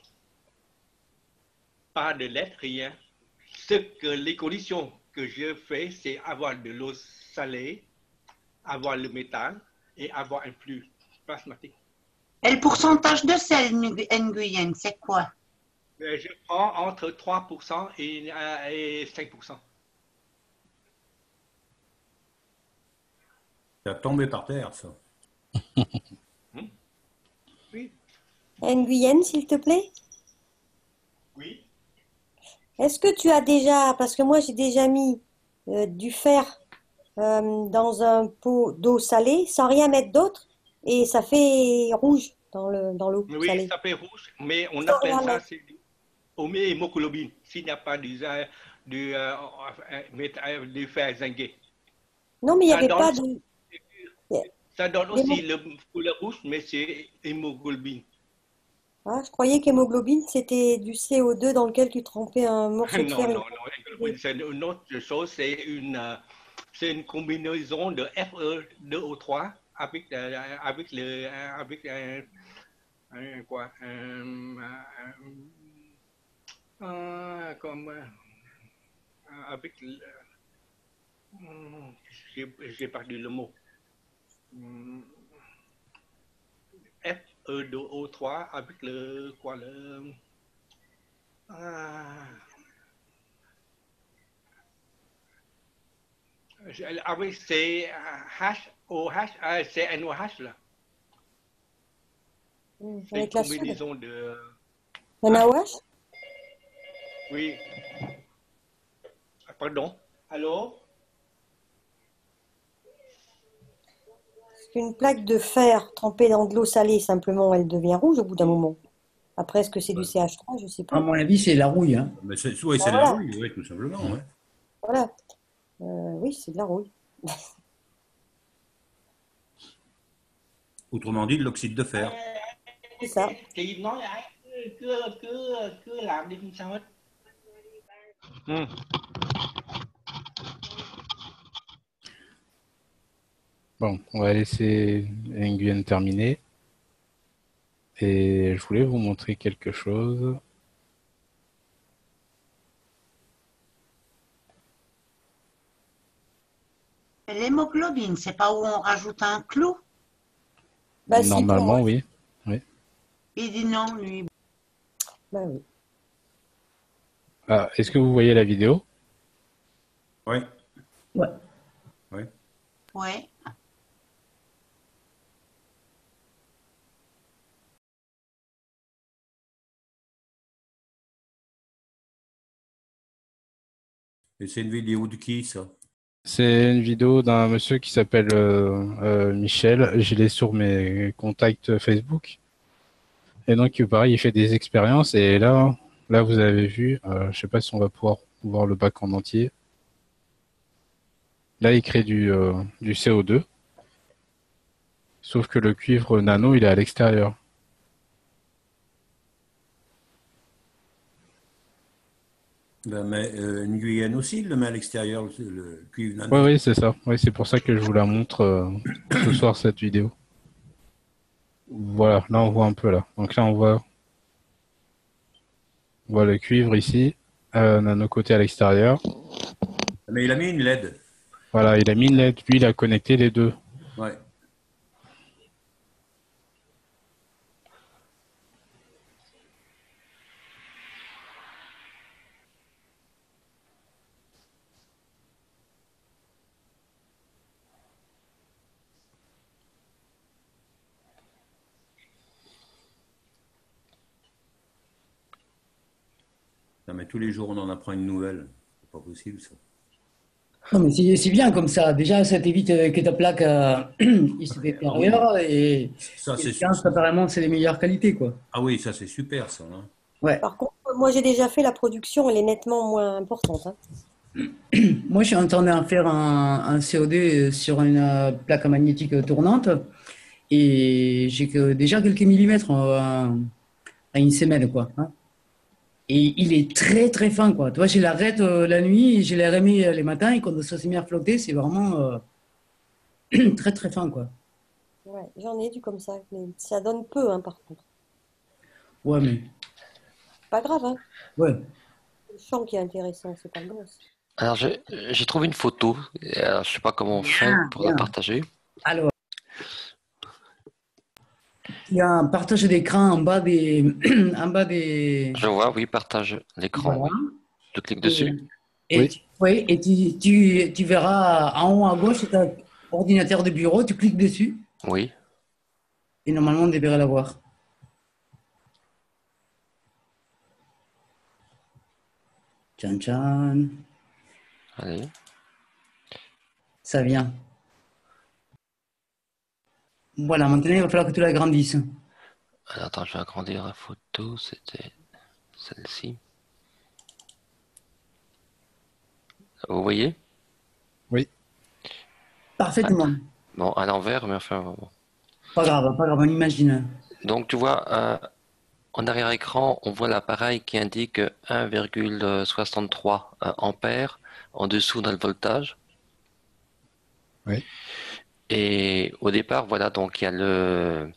Pas de lait, rien. Ce que les conditions que je fais, c'est avoir de l'eau salée, avoir le métal et avoir un flux plasmatique. Et le pourcentage de sel Nguyen, c'est quoi? Je prends entre trois pour cent et, euh, et cinq pour cent. Ça a tombé par terre, ça. Hmm? Oui. Nguyen, s'il te plaît. Oui. Est-ce que tu as déjà, parce que moi j'ai déjà mis euh, du fer euh, dans un pot d'eau salée sans rien mettre d'autre et ça fait rouge dans le dans l'eau Oui, salée. ça fait rouge, mais on Sans appelle rien ça mettre. c'est du homéoglobine, s'il n'y a pas du, euh, du, euh, euh, du fer zingué. Non, mais il n'y Ça avait donne, pas de. ça donne Les aussi mo- le couleur rouge, mais c'est hémoglobine. Ah, je croyais qu'hémoglobine c'était du C O deux dans lequel tu trempais un morceau de Non, fer. non, non, hémoglobine, c'est une autre chose, c'est une, euh, c'est une combinaison de F E deux O trois avec, euh, avec le, euh, avec un, un quoi, un, un, un, comme, euh, avec le, hum, j'ai j'ai perdu le mot. Hum, F E deux O trois avec le quoi le ah, je- avec c'est H O H ah, c'est N O H là. Hum, C'est une Avec la soude. combinaison de Un A O H? oui. Pardon. Allô? Parce qu'une plaque de fer trempée dans de l'eau salée, simplement, elle devient rouge au bout d'un moment. Après, est-ce que c'est du C H trois? Je ne sais À pas. mon avis, c'est la rouille. Hein. Mais c'est, oui, Ah, c'est de la voilà. rouille, oui, tout simplement. Ouais. Voilà. Euh, oui, c'est de la rouille. Autrement dit, de l'oxyde de fer. C'est ça. Chị nói lại cứ cứ cứ làm đi không sao hết. Ừ. Bon, on va laisser Nguyen terminer. Et je voulais vous montrer quelque chose. L'hémoglobine, c'est pas où on rajoute un clou? Bah, si, pour moi. Normalement, oui. oui. Il dit non, lui. Bah oui. Ah, est-ce que vous voyez la vidéo? Oui. Ouais. Oui. Ouais. Et c'est une vidéo de qui, ça? C'est une vidéo d'un monsieur qui s'appelle euh, euh, Michel. Je l'ai sur mes contacts Facebook. Et donc, pareil, il fait des expériences. Et là, là vous avez vu, euh, je sais pas si on va pouvoir voir le bac en entier. Là, il crée du, euh, du C O deux. Sauf que le cuivre nano, il est à l'extérieur. Ben, mais euh, Nguyen aussi, il le met à l'extérieur, le, le cuivre nano. Oui, oui, c'est ça. Oui, c'est pour ça que je vous la montre euh, ce soir, cette vidéo. Voilà, là, on voit un peu, là. Donc là, on voit, on voit le cuivre ici, euh, nano côté à l'extérieur. Mais il a mis une L E D. Voilà, il a mis une L E D. Lui, il a connecté les deux. Ouais. Non, mais tous les jours, on en apprend une nouvelle. C'est pas possible, ça. Non, mais c'est c'est bien comme ça. Déjà, ça t'évite euh, que ta plaque euh, il se détériore et, Ça, et c'est tiens, apparemment, c'est les meilleures qualités, quoi. Ah oui, ça, c'est super, ça. Hein. Ouais. Par contre, moi j'ai déjà fait la production, elle est nettement moins importante. Hein. Moi, je suis en train de faire un, un C O deux sur une euh, plaque magnétique tournante et j'ai que déjà quelques millimètres euh, à une semaine, quoi. Hein. Et il est très très fin, quoi. Tu vois, je l'arrête euh, la nuit et je l'ai remis euh, les matins et quand ça s'est mis à flotter, c'est vraiment, euh, très très fin, quoi. Ouais, j'en ai du comme ça, mais ça donne peu, hein, par contre. Ouais, mais. Pas grave, hein. Ouais. Le champ qui est intéressant, c'est pas le gosse. Alors, j'ai j'ai trouvé une photo. Et alors, je sais pas comment on fait Ah, pour la bien. partager. Alors, il y a un partage d'écran en bas des. en bas des. Je vois, oui, partage l'écran, Voilà. oui. Je clique dessus. Et, Oui. tu, oui, et tu, tu, tu verras en haut à gauche, tu as ordinateur de bureau, tu cliques dessus Oui. et normalement, on devrait l'avoir. Tchan tchan, Allez. ça vient. Voilà, maintenant, il va falloir que tu l'agrandisses. Alors, attends, je vais agrandir la photo. C'était celle-ci. Vous voyez? Oui. Parfaitement. Bon, à l'envers, mais enfin. bon. Pas grave, pas grave, on imagine. Donc, tu vois, euh, en arrière-écran, on voit l'appareil qui indique un virgule soixante-trois euh, ampères en dessous dans le voltage. Oui. Et au départ, voilà, donc il y a le,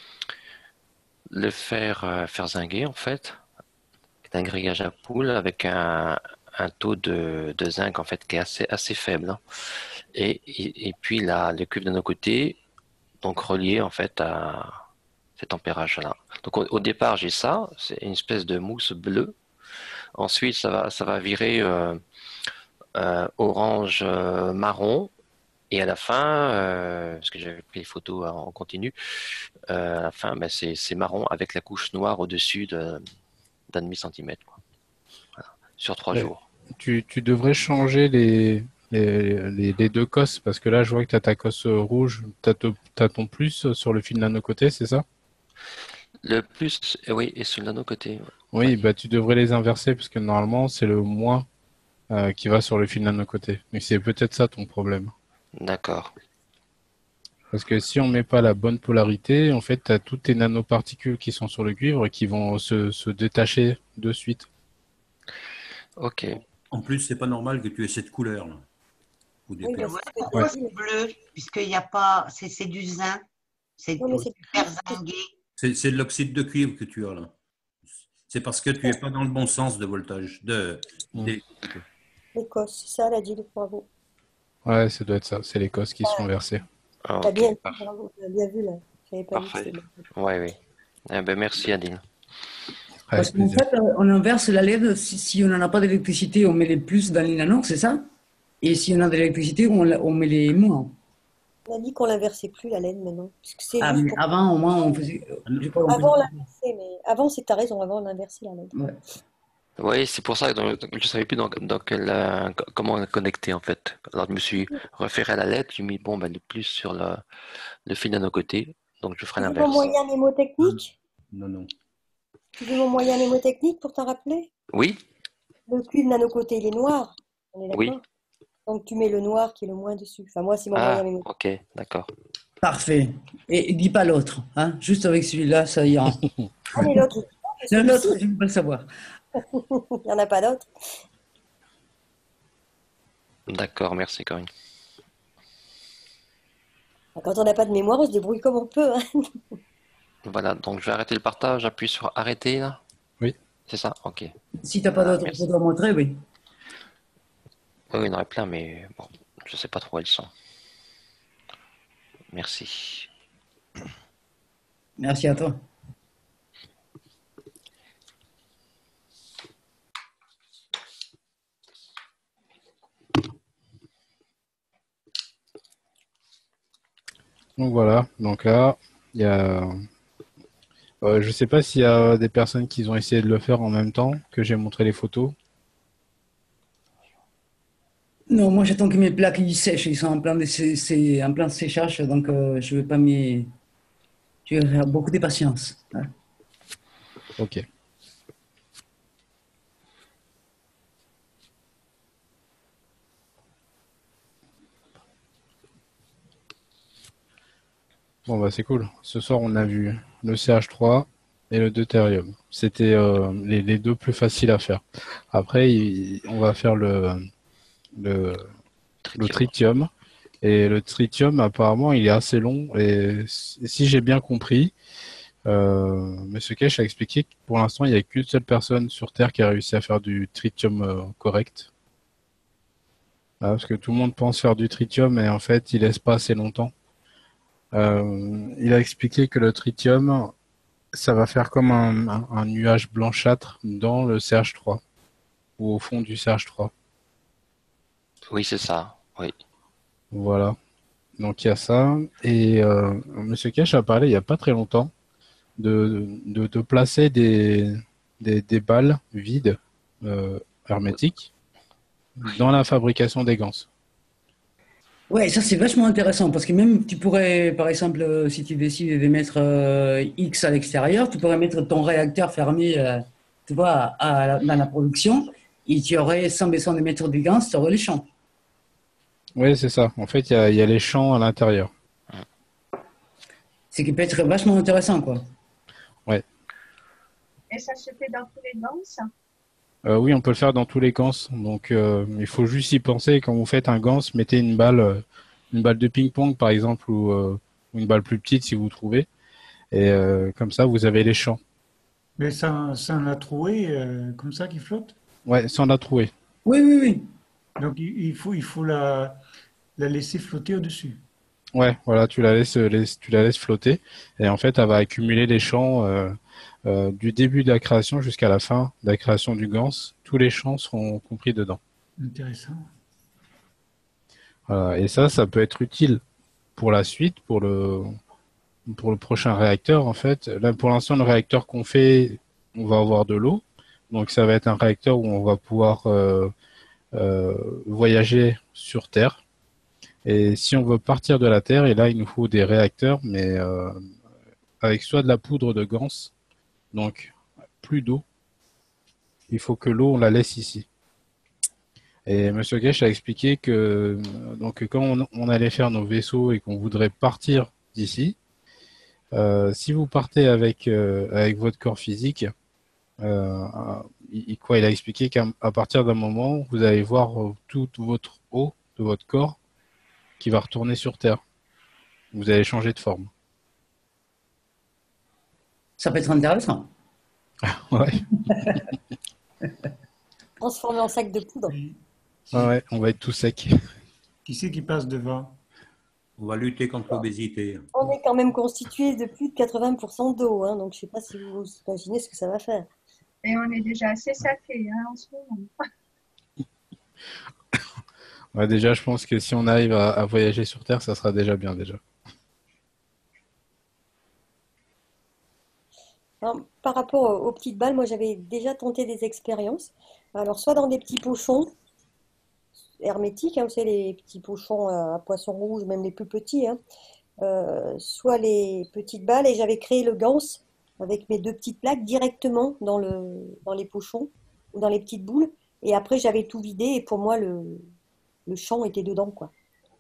le fer, euh, fer zingué, en fait, qui est un grillage à poule avec un, un taux de, de zinc, en fait, qui est assez, assez faible. hein. Et, et, et puis là, le cuivre de nos côtés, donc relié, en fait, à cet ampérage-là. Donc au, au départ, j'ai ça, c'est une espèce de mousse bleue. Ensuite, ça va, ça va virer euh, euh, orange euh, marron. Et à la fin, euh, parce que j'avais pris les photos en continu, euh, à la fin, ben, c'est c'est marron avec la couche noire au-dessus de- d'un demi-centimètre. quoi. Voilà. Sur trois Ouais. jours. Tu, tu devrais changer les, les, les, les deux cosses parce que là, je vois que tu as ta cosse rouge, tu as, ton plus sur le fil nano côté, c'est ça? Le plus, euh, oui, est sur l'autre côté. ouais. Oui, bah tu devrais les inverser parce que normalement, c'est le moins euh, qui va sur le fil nano côté. Mais c'est peut-être ça ton problème. D'accord. Parce que si on met pas la bonne polarité, en fait, tu as toutes tes nanoparticules qui sont sur le cuivre qui vont se, se détacher de suite. Ok. En plus, c'est pas normal que tu aies cette couleur là. Au Oui, départ. bah, c'est ce que Pourquoi je c'est dis. bleu? Puisqu'il n'y a pas. C'est c'est du zinc. C'est Non, mais c'est super zingué. C'est c'est de l'oxyde de cuivre que tu as là. C'est parce que tu n'es pas dans le bon sens de voltage. De, Mm. d'électricité. l'Écosse, c'est ça, elle a dit, le bravo. Ouais, ça doit être ça. C'est les cosses qui sont inversées. Ah, T'as ok. bien, Parfait. bravo, t'as bien vu, là. J'avais pas vu que Parfait. c'était bon. Oui, oui. Eh ben, merci, Adine. Parce Avec qu'en plaisir. fait, euh, on inverse la L E D. Si, si on n'en a pas d'électricité, on met les plus dans les nanos, c'est ça? Et si on a de l'électricité, on, la- on met les moins. On a dit qu'on l'inversait plus, la laine, maintenant. Puisque c'est Ah, juste mais pour... avant, au moins, on faisait. je sais pas, on faisait- Avant, on l'inversait, mais avant, c'est t'as raison, avant, on l'inversait, la laine. Ouais. Oui, c'est pour ça que donc, je ne savais plus dans, dans quel, euh, co- comment la connecter en fait. Alors je me suis référé à la lettre, j'ai mis bon, ben, le plus sur le, le fil d'un autre côté, donc je ferai Tu veux mon l'inverse. moyen mémotechnique? Non, non. Tu veux mon moyen mémotechnique pour t'en rappeler? Oui, Le cuivre nano-côté, il est noir. On est oui. d'accord? Donc, tu mets le noir qui est le moins dessus. Enfin, moi, c'est mon moyen Ah, mémotechnique. ok, d'accord. Parfait. Et, et dis pas l'autre. Hein. Juste avec celui-là, ça ira. Ah, mais l'autre, c'est Non, l'autre, celui-ci. je ne veux pas le savoir. Il n'y en a pas d'autre. D'accord, merci Corinne. Quand on n'a pas de mémoire, on se débrouille comme on peut. Hein. Voilà, donc je vais arrêter le partage, j'appuie sur arrêter là. Oui. C'est ça, ok. Si tu n'as pas Ah, d'autres merci. photos à montrer, oui. Oui, il y en aurait plein, mais bon, je sais pas trop où elles sont. Merci. Merci à toi. Donc voilà, donc là, il y a... Euh, je sais pas s'il y a des personnes qui ont essayé de le faire en même temps que j'ai montré les photos. Non, moi j'attends que mes plaques ils sèchent, ils sont en plein de, sé- sé- en plein de séchage, donc euh, je ne vais pas m'y. Je vais faire beaucoup de patience. Hein. Ok. Bon bah c'est cool. Ce soir on a vu le C H trois et le deutérium. C'était euh, les, les deux plus faciles à faire. Après il- on va faire le, le, le Tritium. tritium Et le tritium, apparemment, il est assez long. Et si si j'ai bien compris, euh, Monsieur Kesh a expliqué que pour l'instant, il n'y a qu'une seule personne sur Terre qui a réussi à faire du tritium euh, correct. Ah, parce que tout le monde pense faire du tritium, et en fait, il laisse pas assez longtemps. Euh, il a expliqué que le tritium, ça va faire comme un, un- un nuage blanchâtre dans le C H trois, ou au fond du C H trois. Oui, c'est ça. Oui. Voilà. Donc il y a ça. Et euh, Monsieur Kesh a parlé il n'y a pas très longtemps de, de, de placer des, des, des balles vides, euh, hermétiques, dans la fabrication des gants. Ouais, ça c'est vachement intéressant parce que même tu pourrais, par exemple, euh, si tu décides de mettre euh, X à l'extérieur, tu pourrais mettre ton réacteur fermé, euh, tu vois, à, la- dans la production et tu aurais, sans besoin de mettre des gants, tu aurais les champs. Oui, c'est ça. En fait, il y a, il y a les champs à l'intérieur. Ce qui peut être vachement intéressant, quoi. Ouais. Et ça se fait dans tous les danses? Euh, oui, on peut le faire dans tous les gants. Donc, euh, il faut juste y penser. Quand vous faites un gants, mettez une balle, euh, une balle de ping-pong, par exemple, ou euh, une balle plus petite si vous trouvez. Et euh, comme ça, vous avez les champs. Mais ça, ça en a troué euh, comme ça qui flotte. Ouais, sans la trouver. Oui, oui, oui. Donc il, il faut, il faut la, la laisser flotter au-dessus. Ouais, voilà, tu la laisses, laisses- tu la laisses flotter. Et en fait, elle va accumuler les champs euh, euh, du début de la création jusqu'à la fin de la création du gants. Tous les champs seront compris dedans. Intéressant. Voilà. Et ça, ça peut être utile pour la suite, pour le, pour le prochain réacteur, en fait. Là, pour l'instant, le réacteur qu'on fait, on va avoir de l'eau. Donc, ça va être un réacteur où on va pouvoir euh, euh, voyager sur Terre. Et si on veut partir de la Terre, et là, il nous faut des réacteurs, mais euh, avec soit de la poudre de gants, donc plus d'eau. Il faut que l'eau, on la laisse ici. Et Monsieur Gesh a expliqué que euh, donc quand on, on allait faire nos vaisseaux et qu'on voudrait partir d'ici, euh, si vous partez avec euh, avec votre corps physique, euh, il, quoi, il a expliqué qu'à à partir d'un moment, vous allez voir euh, toute votre eau de votre corps qui va retourner sur Terre. Vous allez changer de forme. Ça peut être intéressant. Ouais. Transformé en sac de poudre. Ouais, ouais, on va être tout sec. Qui c'est qui passe devant? On va lutter contre l'obésité. On est quand même constitué de plus de quatre-vingts pour cent d'eau, hein, donc je ne sais pas si vous imaginez ce que ça va faire. Et on est déjà assez saqué hein, en ce moment. Ouais, déjà, je pense que si on arrive à, à voyager sur Terre, ça sera déjà bien déjà. Alors, par rapport aux, aux petites balles, moi j'avais déjà tenté des expériences. Alors, soit dans des petits pochons hermétiques, hein, vous savez, les petits pochons à, à poisson rouge, même les plus petits, hein, euh, soit les petites balles, et j'avais créé le gants avec mes deux petites plaques directement dans, le, dans les pochons ou dans les petites boules. Et après, j'avais tout vidé et pour moi, le, le champ était dedans, quoi.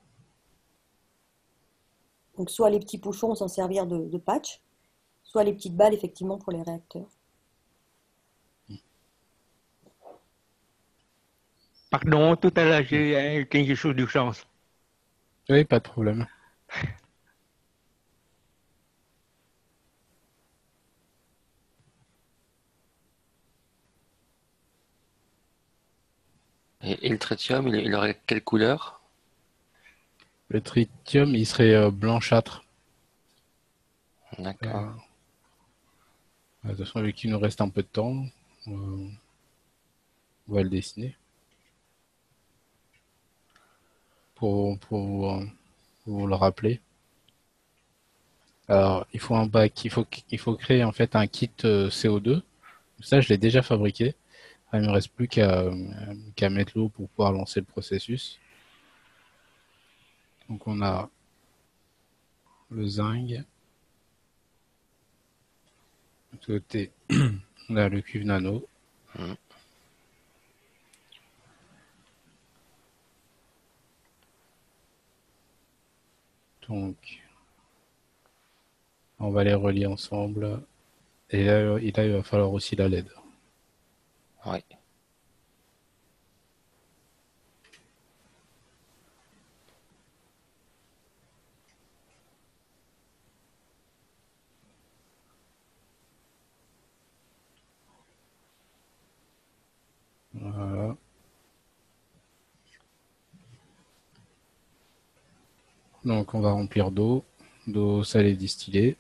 Donc, soit les petits pochons s'en servir de, de patch, soit les petites balles, effectivement, pour les réacteurs. Pardon, tout à l'heure, j'ai euh, quelque chose d'urgence. Oui, pas de problème. Et, et le tritium, il, il aurait quelle couleur? Le tritium, il serait euh, blanchâtre. D'accord. Euh, de toute façon, vu qu'il nous reste un peu de temps, euh, on va le dessiner. Pour, pour, euh, pour vous le rappeler. Alors, il faut un bac, il faut, il faut créer en fait un kit euh, C O deux. Ça, je l'ai déjà fabriqué. Ah, il ne me reste plus qu'à euh, qu'à mettre l'eau pour pouvoir lancer le processus. Donc, on a le zinc. De l'autre côté, on a le cuivre nano. Mmh. Donc, on va les relier ensemble. Et là, et là, il va falloir aussi la L E D. Oui. Donc on va remplir d'eau, d'eau salée distillée.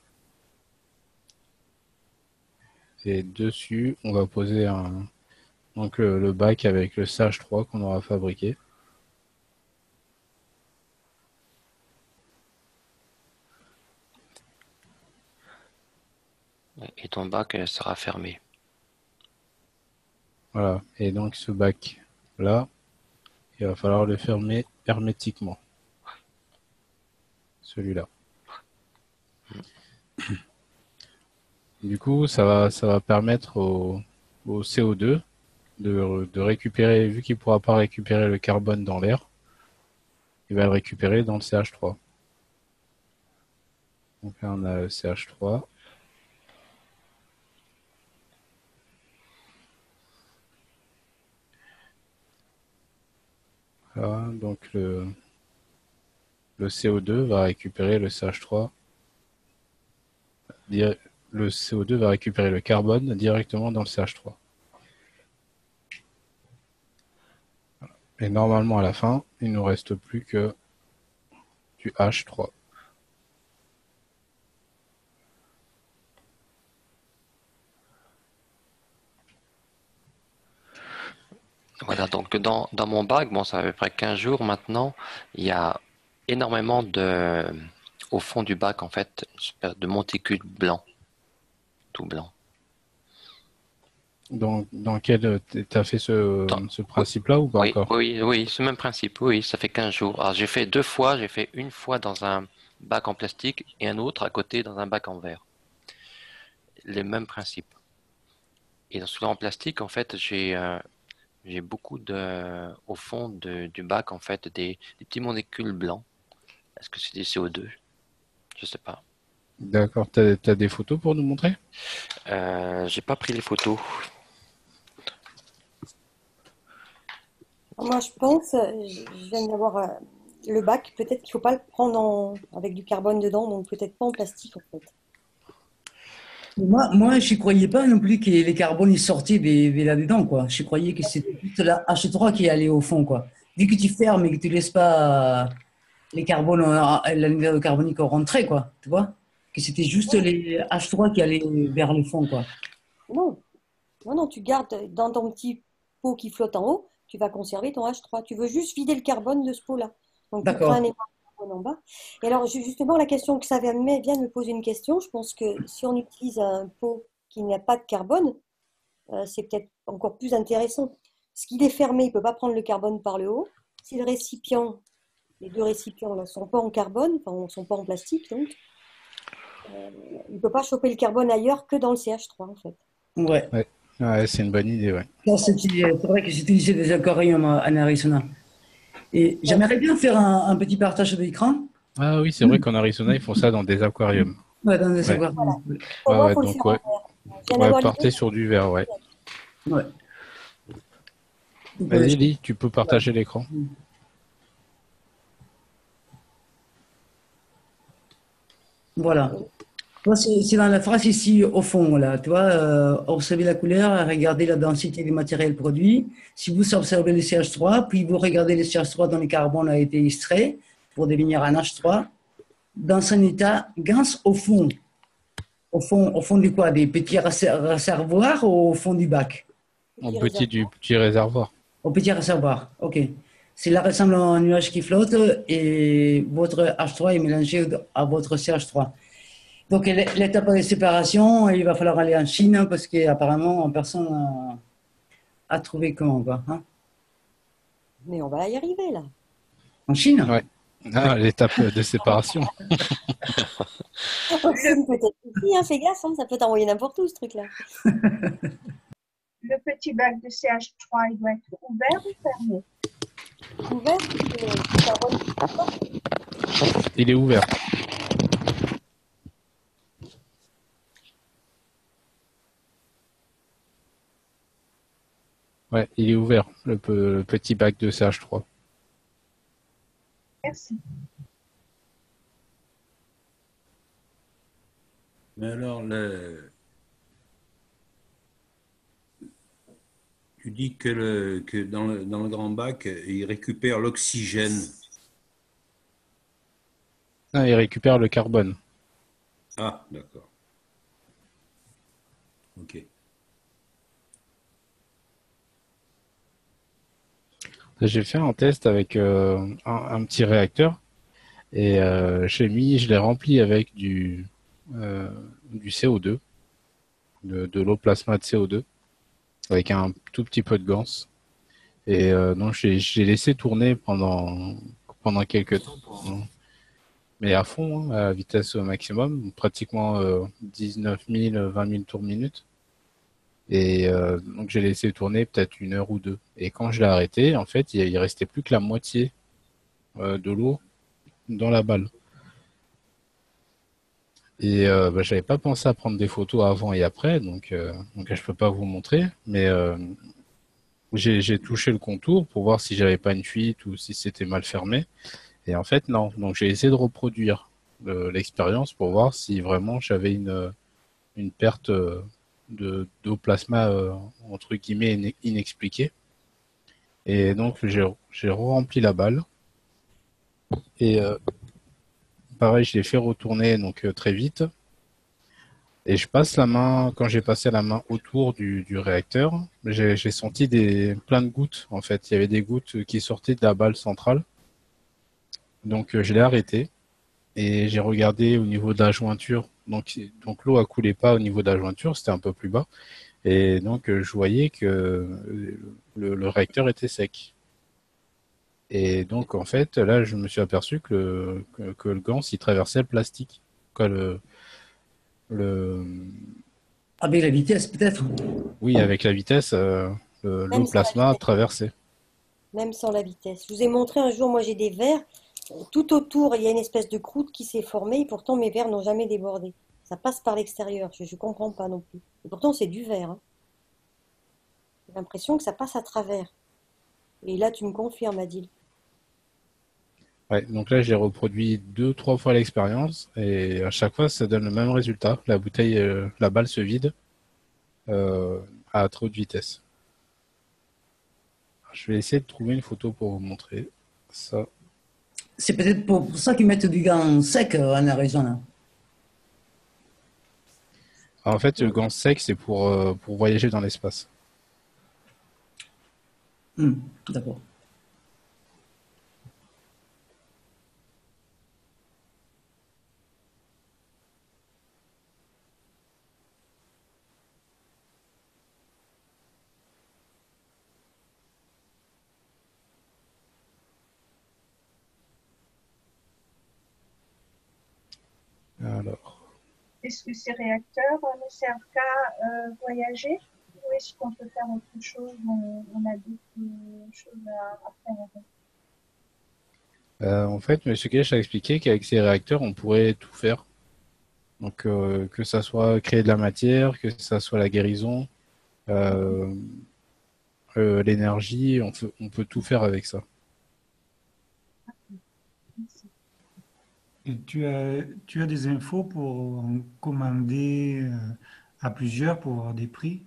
Et dessus, on va poser un, donc le, le bac avec le C H trois qu'on aura fabriqué. Et ton bac euh, sera fermé. Voilà. Et donc ce bac là, il va falloir le fermer hermétiquement. Celui-là. Du coup, ça va, ça va permettre au, au C O deux de, de récupérer, vu qu'il ne pourra pas récupérer le carbone dans l'air, il va le récupérer dans le C H trois. Donc là, on a le C H trois. Voilà, donc le, le C O deux va récupérer le C H trois. Le C O deux va récupérer le carbone directement dans le C H trois. Et normalement, à la fin, il ne nous reste plus que du H trois. Voilà, donc dans, dans mon bac, bon, ça fait à peu près quinze jours maintenant, il y a énormément de, au fond du bac, en fait, de monticules blancs, tout blanc. Donc, dans quel, tu as fait ce, Dans, ce principe-là ou pas oui, encore? Oui, oui, ce même principe, oui, ça fait quinze jours. Alors j'ai fait deux fois, j'ai fait une fois dans un bac en plastique et un autre à côté dans un bac en verre. Les mêmes principes. Et dans celui-là en plastique, en fait, j'ai euh, j'ai beaucoup de, au fond de, du bac, en fait, des, des petits molécules blancs. Est-ce que c'est des C O deux? Je sais pas. D'accord, tu as, as des photos pour nous montrer? Euh, j'ai pas pris les photos. Moi, je pense, je je viens d'avoir euh, le bac, peut-être qu'il ne faut pas le prendre en- avec du carbone dedans, donc peut-être pas en plastique en fait. Moi, moi je ne croyais pas non plus que les carbones ils sortaient de, de là-dedans, quoi. Je croyais que c'était juste la H trois qui allait au fond, quoi. Vu que tu fermes et que tu ne laisses pas les carbones, euh, l'anhydride carbonique rentrer, quoi. Tu vois? Que c'était juste les H trois qui allaient vers le fond, quoi. Non, non, non, tu gardes dans ton petit pot qui flotte en haut, tu vas conserver ton H trois. Tu veux juste vider le carbone de ce pot-là. Donc tu prends un D'accord. élément de carbone en bas. Et alors, ju- justement, la question que ça vient, me- vient de me poser une question. Je pense que si on utilise un pot qui n'a pas de carbone, euh, c'est peut-être encore plus intéressant. Parce qu'il est fermé, il ne peut pas prendre le carbone par le haut. Si le récipient, les deux récipients ne sont pas en carbone, enfin, ne sont pas en plastique, donc, euh, il ne peut pas choper le carbone ailleurs que dans le C H trois, en fait. Ouais. Ouais, ouais c'est une bonne idée, ouais. Ça, c'était- C'est vrai que j'utilisais des aquariums en Arizona. Et j'aimerais bien faire un, un petit partage d'écran. Ah oui, c'est vrai qu'en Arizona, ils font ça dans des aquariums. Ouais, dans des Ouais. aquariums. Pour Ouais, moi, ouais, il faut le donc faire en ouais. vert. Je viens Ouais, d'avoir partez l'idée. sur du verre, ouais. Ouais. Vas-y, Lee, tu peux partager l'écran. Voilà. Toi, c'est c'est dans la phrase ici, au fond, là. Tu vois, euh, observez la couleur, regardez la densité du matériel produit. Si vous observez le C H trois, puis vous regardez le C H trois dont le carbone a été extrait pour devenir un H trois, dans son état gaz au fond. Au fond, au fond du quoi? Des petits réservoirs ou au fond du bac? En petit du petit réservoir. Au petit réservoir, ok. C'est là ressemble à un nuage qui flotte et votre H trois est mélangé à votre C H trois. Donc l'étape de séparation, il va falloir aller en Chine parce qu'apparemment personne n'a a trouvé comment, quoi. Hein? Mais on va y arriver là. En Chine? Ouais. Ah, l'étape de séparation. Chine peut-être aussi, hein, fais gaffe, hein, ça peut t'envoyer n'importe où ce truc-là. Le petit bac de C H trois, il doit être ouvert ou fermé? Ouvert, euh, carbone. Il est ouvert. Ouais, il est ouvert, le, pe- le petit bac de C H trois. Merci. Mais alors, le... tu dis que, le, que dans, le, dans le grand bac, il récupère l'oxygène. Ah, il récupère le carbone. Ah, d'accord. Ok. J'ai fait un test avec euh, un, un petit réacteur et euh, j'ai mis, je l'ai rempli avec du, euh, du C O deux, de, de l'eau plasma de C O deux, avec un tout petit peu de gans. Et euh, donc j'ai j'ai laissé tourner pendant, pendant quelques temps, pendant- mais à fond, hein, à vitesse au maximum, pratiquement euh, dix-neuf mille, vingt mille tours minute. Et euh, donc j'ai laissé tourner peut-être une heure ou deux. Et quand je l'ai arrêté, en fait, il, il restait plus que la moitié euh, de l'eau dans la balle. Et euh, bah, j'avais pas pensé à prendre des photos avant et après, donc, euh, donc je peux pas vous montrer. Mais euh, j'ai j'ai touché le contour pour voir si j'avais pas une fuite ou si c'était mal fermé. Et en fait, non. Donc j'ai essayé de reproduire euh, l'expérience pour voir si vraiment j'avais une, une perte euh, de d'eau plasma euh, entre guillemets ine- inexpliquée. Et donc j'ai j'ai rempli la balle. Et euh, pareil, je l'ai fait retourner donc euh, très vite. Et je passe la main, quand j'ai passé la main autour du, du réacteur, j'ai j'ai senti des, plein de gouttes en fait. Il y avait des gouttes qui sortaient de la balle centrale. Donc euh, je l'ai arrêté et j'ai regardé au niveau de la jointure. Donc, donc l'eau a coulé pas au niveau de la jointure, c'était un peu plus bas. Et donc euh, je voyais que euh, le, le réacteur était sec. Et donc en fait là je me suis aperçu que le, que, que le gant il traversait le plastique. Quoi, le, le... Avec la vitesse, peut-être. Oui, avec la vitesse, euh, le- l'eau Même sans la plasma vitesse. traversait. Même sans la vitesse. Je vous ai montré un jour, moi j'ai des verres, euh, tout autour il y a une espèce de croûte qui s'est formée et pourtant mes verres n'ont jamais débordé. Ça passe par l'extérieur, je ne comprends pas non plus. Et pourtant c'est du verre, hein. J'ai l'impression que ça passe à travers. Et là tu me confirmes, Adil. Ouais, donc là j'ai reproduit deux, trois fois l'expérience et à chaque fois ça donne le même résultat. La bouteille, euh, la balle se vide euh, à trop de vitesse. Je vais essayer de trouver une photo pour vous montrer ça. C'est peut-être pour, pour ça qu'ils mettent du gant sec euh, en Arizona. En fait, le gant sec c'est pour, euh, pour voyager dans l'espace. Hmm, d'accord. Alors, Est-ce que ces réacteurs euh, ne servent qu'à euh, voyager ou est-ce qu'on peut faire autre chose? On, on a d'autres choses à, à faire avec. euh, en fait, M. Kesh a expliqué qu'avec ces réacteurs on pourrait tout faire. Donc euh, que ça soit créer de la matière, que ça soit la guérison, euh, euh, l'énergie, on, peut- on peut tout faire avec ça. Et tu as, tu as des infos pour en commander euh, à plusieurs pour avoir des prix?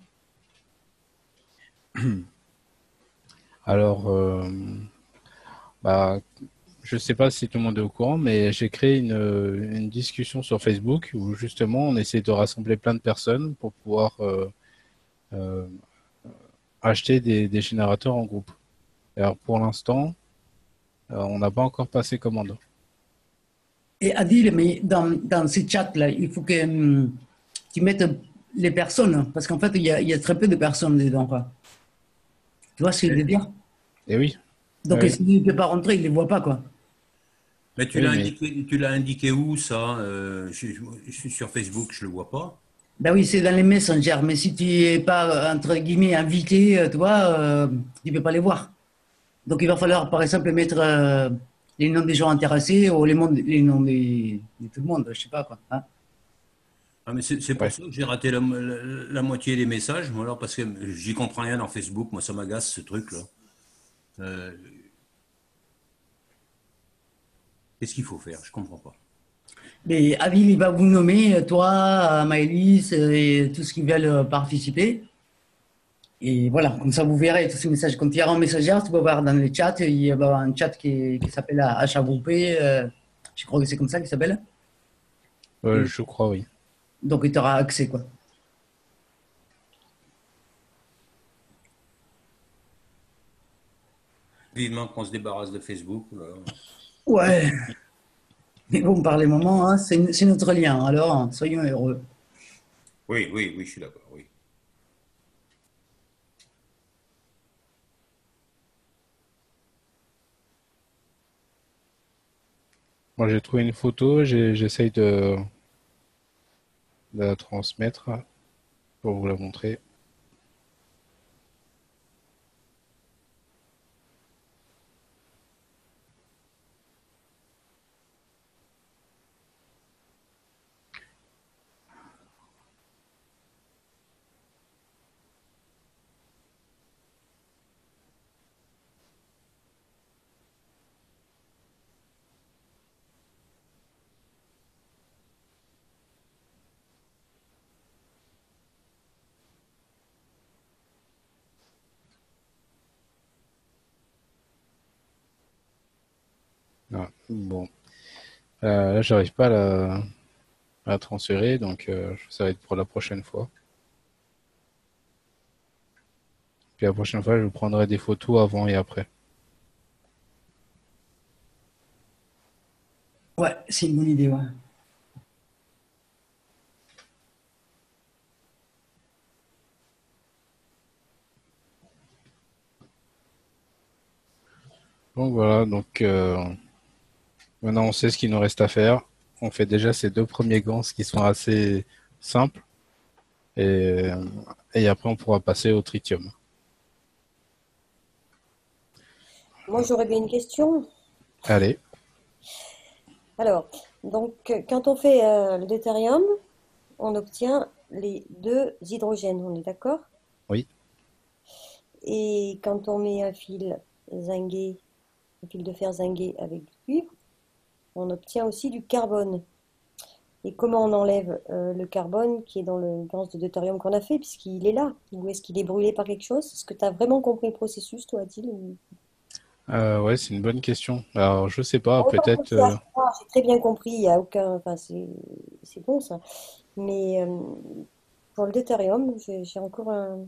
Alors, euh, bah, je ne sais pas si tout le monde est au courant, mais j'ai créé une, une discussion sur Facebook où justement on essaie de rassembler plein de personnes pour pouvoir euh, euh, acheter des, des générateurs en groupe. Alors pour l'instant, euh, on n'a pas encore passé commande. Et Adil, mais dans, dans ces chats-là, il faut que hum, tu mettes les personnes, parce qu'en fait, il y, a, il y a très peu de personnes dedans, quoi. Tu vois ce que je veux dire? Et oui. Donc, Oui. si tu ne peux pas rentrer, ils ne les voient pas, quoi. Mais tu Oui, l'as mais- indiqué, tu l'as indiqué où ça? Euh, je, je suis sur Facebook, je le vois pas. Ben oui, c'est dans les messengers, mais si tu n'es pas, entre guillemets, invité, euh, tu vois, euh, tu ne peux pas les voir. Donc, il va falloir, par exemple, mettre euh, les noms des gens intéressés ou les, noms- les noms des- de tout le monde, je sais pas, quoi. Hein. Ah, mais c'est c'est pour Ouais. ça que j'ai raté la, la- la moitié des messages, moi, alors, parce que j'y comprends rien dans Facebook. Moi, ça m'agace ce truc-là. Euh, Qu'est-ce qu'il faut faire? Je comprends pas. Mais Adil, il va vous nommer, toi, Maëlys, euh, et tous ceux qui veulent euh, participer. Et voilà, comme ça, vous verrez tous ces messages. Quand il y aura un messagère, tu peux voir dans le chat, il y a un chat qui, qui s'appelle achat groupé. Euh, Je crois que c'est comme ça qu'il s'appelle. Euh, je crois, oui. Donc, tu auras accès, quoi. Vivement qu'on se débarrasse de Facebook. Là. Ouais. Mais bon, par les moments, hein, c'est c'est notre lien. Alors, soyons heureux. Oui, oui, oui, je suis d'accord, oui. Moi, j'ai trouvé une photo, j'ai- j'essaye de, de la transmettre pour vous la montrer. Ah, bon, Euh, là, j'arrive pas à la, à la transférer, donc euh, ça va être pour la prochaine fois. Puis la prochaine fois, je prendrai des photos avant et après. Ouais, c'est une bonne idée, ouais. Donc voilà, donc euh, maintenant on sait ce qu'il nous reste à faire. On fait déjà ces deux premiers gants qui sont assez simples. Et, et après, on pourra passer au tritium. Moi, j'aurais bien une question. Allez. Alors, donc, euh, quand on fait euh, le deutérium, on obtient les deux hydrogènes, on est d'accord? Oui. Et quand on met un fil zingué, un fil de fer zingué avec du cuivre, on obtient aussi du carbone. Et comment on enlève euh, le carbone qui est dans le gaz de deutérium qu'on a fait, puisqu'il est là? Ou est-ce qu'il est brûlé par quelque chose? Est-ce que tu as vraiment compris le processus, toi, Adil? ou- Euh, ouais, c'est une bonne question. Alors, je sais pas, Autant pour le peut-être. euh, C H trois, j'ai très bien compris, il n'y a aucun. Enfin, c'est c'est bon ça. Mais euh, pour le deutérium, j'ai j'ai encore un.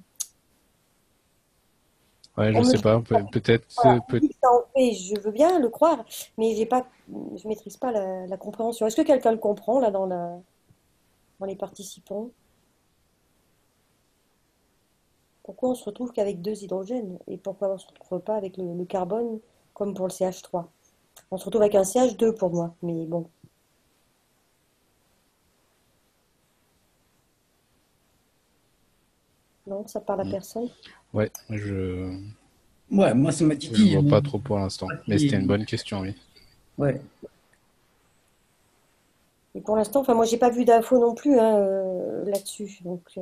Ouais, je On me sais dit, pas. peut- Peut-être. voilà, euh, on me peut- dit que ça en fait, je veux bien le croire, mais j'ai pas, je maîtrise pas la, la compréhension. Est-ce que quelqu'un le comprend là dans la, dans les participants? Pourquoi on se retrouve qu'avec deux hydrogènes et pourquoi on se retrouve pas avec le, le carbone comme pour le C H trois? On se retrouve avec un C H deux pour moi, mais bon. Non, ça parle à Mm. personne. Ouais, je Ouais, moi, ça m'a je titillé. vois hein. pas trop pour l'instant. Mais c'était une bonne question, oui. Ouais. Et pour l'instant, enfin moi j'ai pas vu d'infos non plus hein, euh, là-dessus. Donc euh,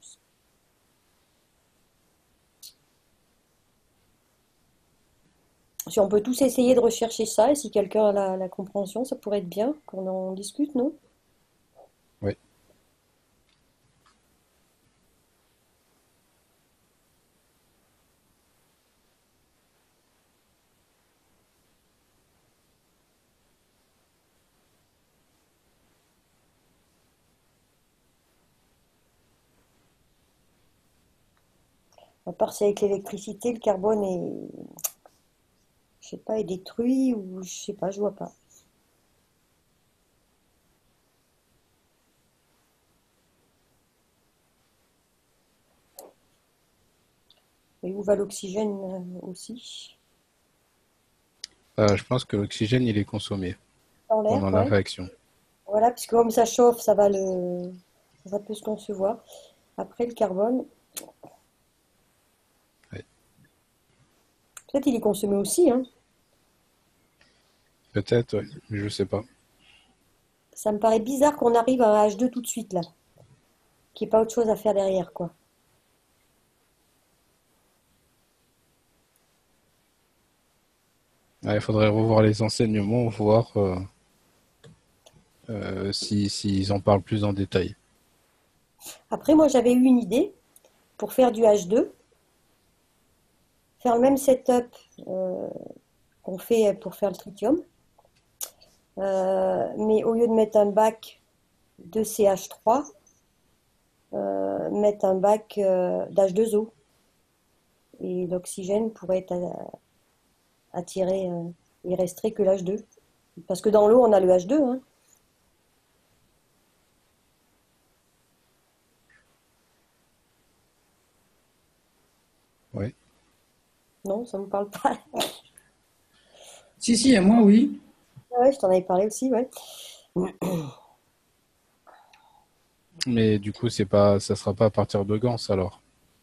si on peut tous essayer de rechercher ça, et si quelqu'un a la, la compréhension, ça pourrait être bien qu'on en discute, non? Ouais. À part si avec l'électricité, le carbone est, je sais pas, est détruit ou je sais pas, je vois pas. Et où va l'oxygène euh, aussi? Euh, je pense que l'oxygène, il est consommé Dans l'air, pendant la ouais. réaction. Voilà, puisque comme ça chauffe, ça va le, ça peut se concevoir. Après le carbone, Ouais. peut-être il est consommé aussi, hein. Peut-être, ouais, mais je sais pas. Ça me paraît bizarre qu'on arrive à un H deux tout de suite là, qu'il n'y ait pas autre chose à faire derrière, quoi. Ouais, il faudrait revoir les enseignements, voir euh, euh, si, s'ils en parlent plus en détail. Après, moi j'avais eu une idée pour faire du H deux, faire le même setup euh, qu'on fait pour faire le tritium, Euh, mais au lieu de mettre un bac de C H trois, euh, mettre un bac euh, d'H deux O. Et l'oxygène pourrait être attiré, euh, il resterait que l'H deux. Parce que dans l'eau, on a le H deux. Hein. Oui. Non, ça ne me parle pas. Si, si, à moi, oui. Ouais, je t'en avais parlé aussi, ouais. Mais du coup, c'est pas, ça sera pas à partir de Gans alors.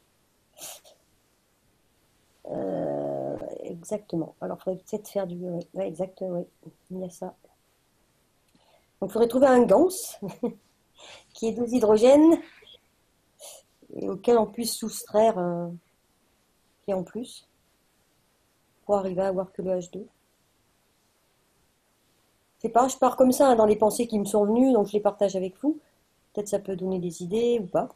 Euh, exactement. Alors, il faudrait peut-être faire du... Ouais, ouais, exactement, oui. Il y a ça. Donc, il faudrait trouver un Gans qui est deux hydrogènes et auquel on puisse soustraire un qui en plus pour arriver à avoir que le H deux. Je sais pas, je pars comme ça hein, dans les pensées qui me sont venues, donc je les partage avec vous. Peut-être ça peut donner des idées ou pas.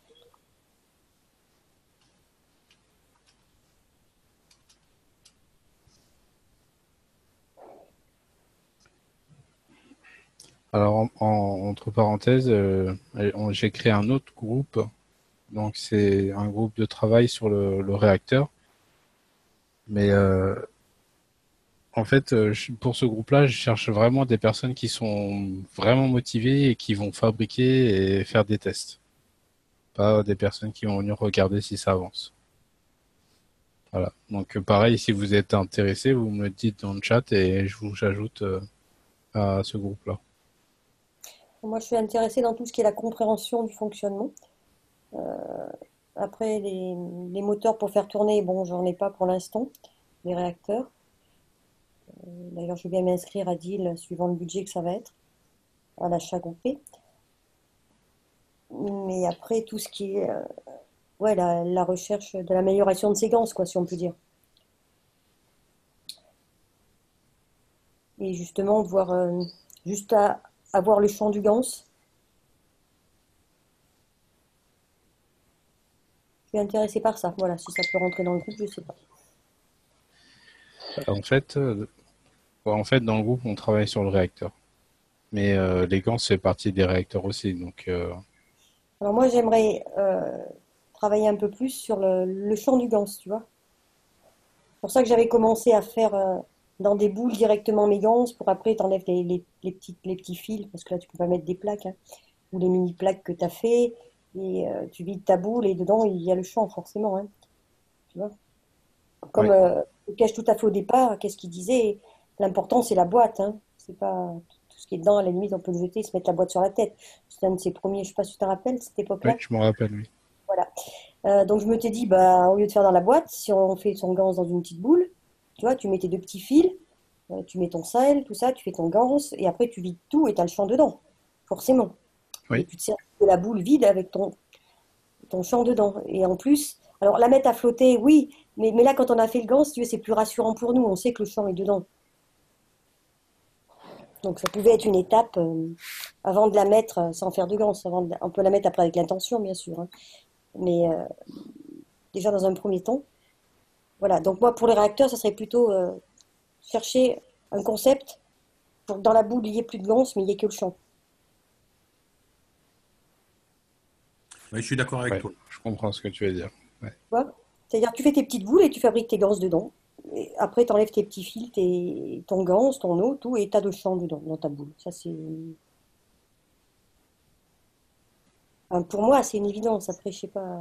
Alors, en- en- entre parenthèses, euh, on- j'ai créé un autre groupe. Donc, c'est un groupe de travail sur le, le réacteur. Mais euh, en fait, euh, je- pour ce groupe-là, je cherche vraiment des personnes qui sont vraiment motivées et qui vont fabriquer et faire des tests. Pas des personnes qui vont venir regarder si ça avance. Voilà. Donc, euh, pareil, si vous êtes intéressé, vous me le dites dans le chat et je vous ajoute euh, à ce groupe-là. Moi, je suis intéressée dans tout ce qui est la compréhension du fonctionnement. Euh, après, les, les moteurs pour faire tourner, bon, j'en ai pas pour l'instant, les réacteurs. Euh, D'ailleurs, je vais bien m'inscrire à D I L suivant le budget que ça va être, à l'achat groupé. Mais après, tout ce qui est euh, ouais, la, la recherche de l'amélioration de séquences, quoi, si on peut dire. Et justement, de voir euh, juste à avoir le champ du Gans. Je suis intéressée par ça. Voilà, si ça peut rentrer dans le groupe, je ne sais pas. En fait, euh, en fait, dans le groupe, on travaille sur le réacteur. Mais euh, les Gans, c'est partie des réacteurs aussi. Donc, euh, Alors moi, j'aimerais euh, travailler un peu plus sur le, le champ du Gans, tu vois. C'est pour ça que j'avais commencé à faire euh, dans des boules directement mes Gans, pour après, tu enlèves les, les, les, petits, les petits fils, parce que là, tu peux pas mettre des plaques, hein, ou les mini-plaques que tu as fait, et euh, tu vides ta boule, et dedans, il y a le champ, forcément. Hein, tu vois. Comme ouais. euh, le cache tout à fait au départ, qu'est-ce qu'il disait? L'important, c'est la boîte. Hein. C'est pas tout ce qui est dedans, à la limite, on peut le jeter, se mettre la boîte sur la tête. C'est un de ses premiers, je ne sais pas si tu te rappelles, cette époque-là. Oui, je me rappelle, oui. Voilà. Euh, donc, je me t'ai dit, bah, au lieu de faire dans la boîte, si on fait son Gans dans une petite boule, tu vois, tu mets tes deux petits fils, euh, tu mets ton sel, tout ça, tu fais ton Gans, et après, tu vides tout et tu as le champ dedans, forcément. Oui. Et tu te sers de la boule vide avec ton, ton champ dedans. Et en plus, alors la mettre à flotter, oui, mais, mais là, quand on a fait le Gans, si tu veux, c'est plus rassurant pour nous, on sait que le champ est dedans. Donc, ça pouvait être une étape euh, avant de la mettre, euh, sans faire de Gans. Avant de, on peut la mettre après avec l'intention, bien sûr. Hein. Mais euh, déjà, dans un premier temps. Voilà. Donc, moi, pour les réacteurs, ça serait plutôt euh, chercher un concept pour que dans la boule, il n'y ait plus de Gans, mais il n'y ait que le champ. Oui, je suis d'accord avec Ouais, toi. je comprends ce que tu veux dire. Ouais. Tu vois? C'est-à-dire, tu fais tes petites boules et tu fabriques tes Gans dedans. Et après, tu enlèves tes petits fils, tes, ton Gans, ton eau, tout, et tu as de champ dedans, dans ta boule. Ça, c'est... Enfin, pour moi, c'est une évidence. Après, je sais pas.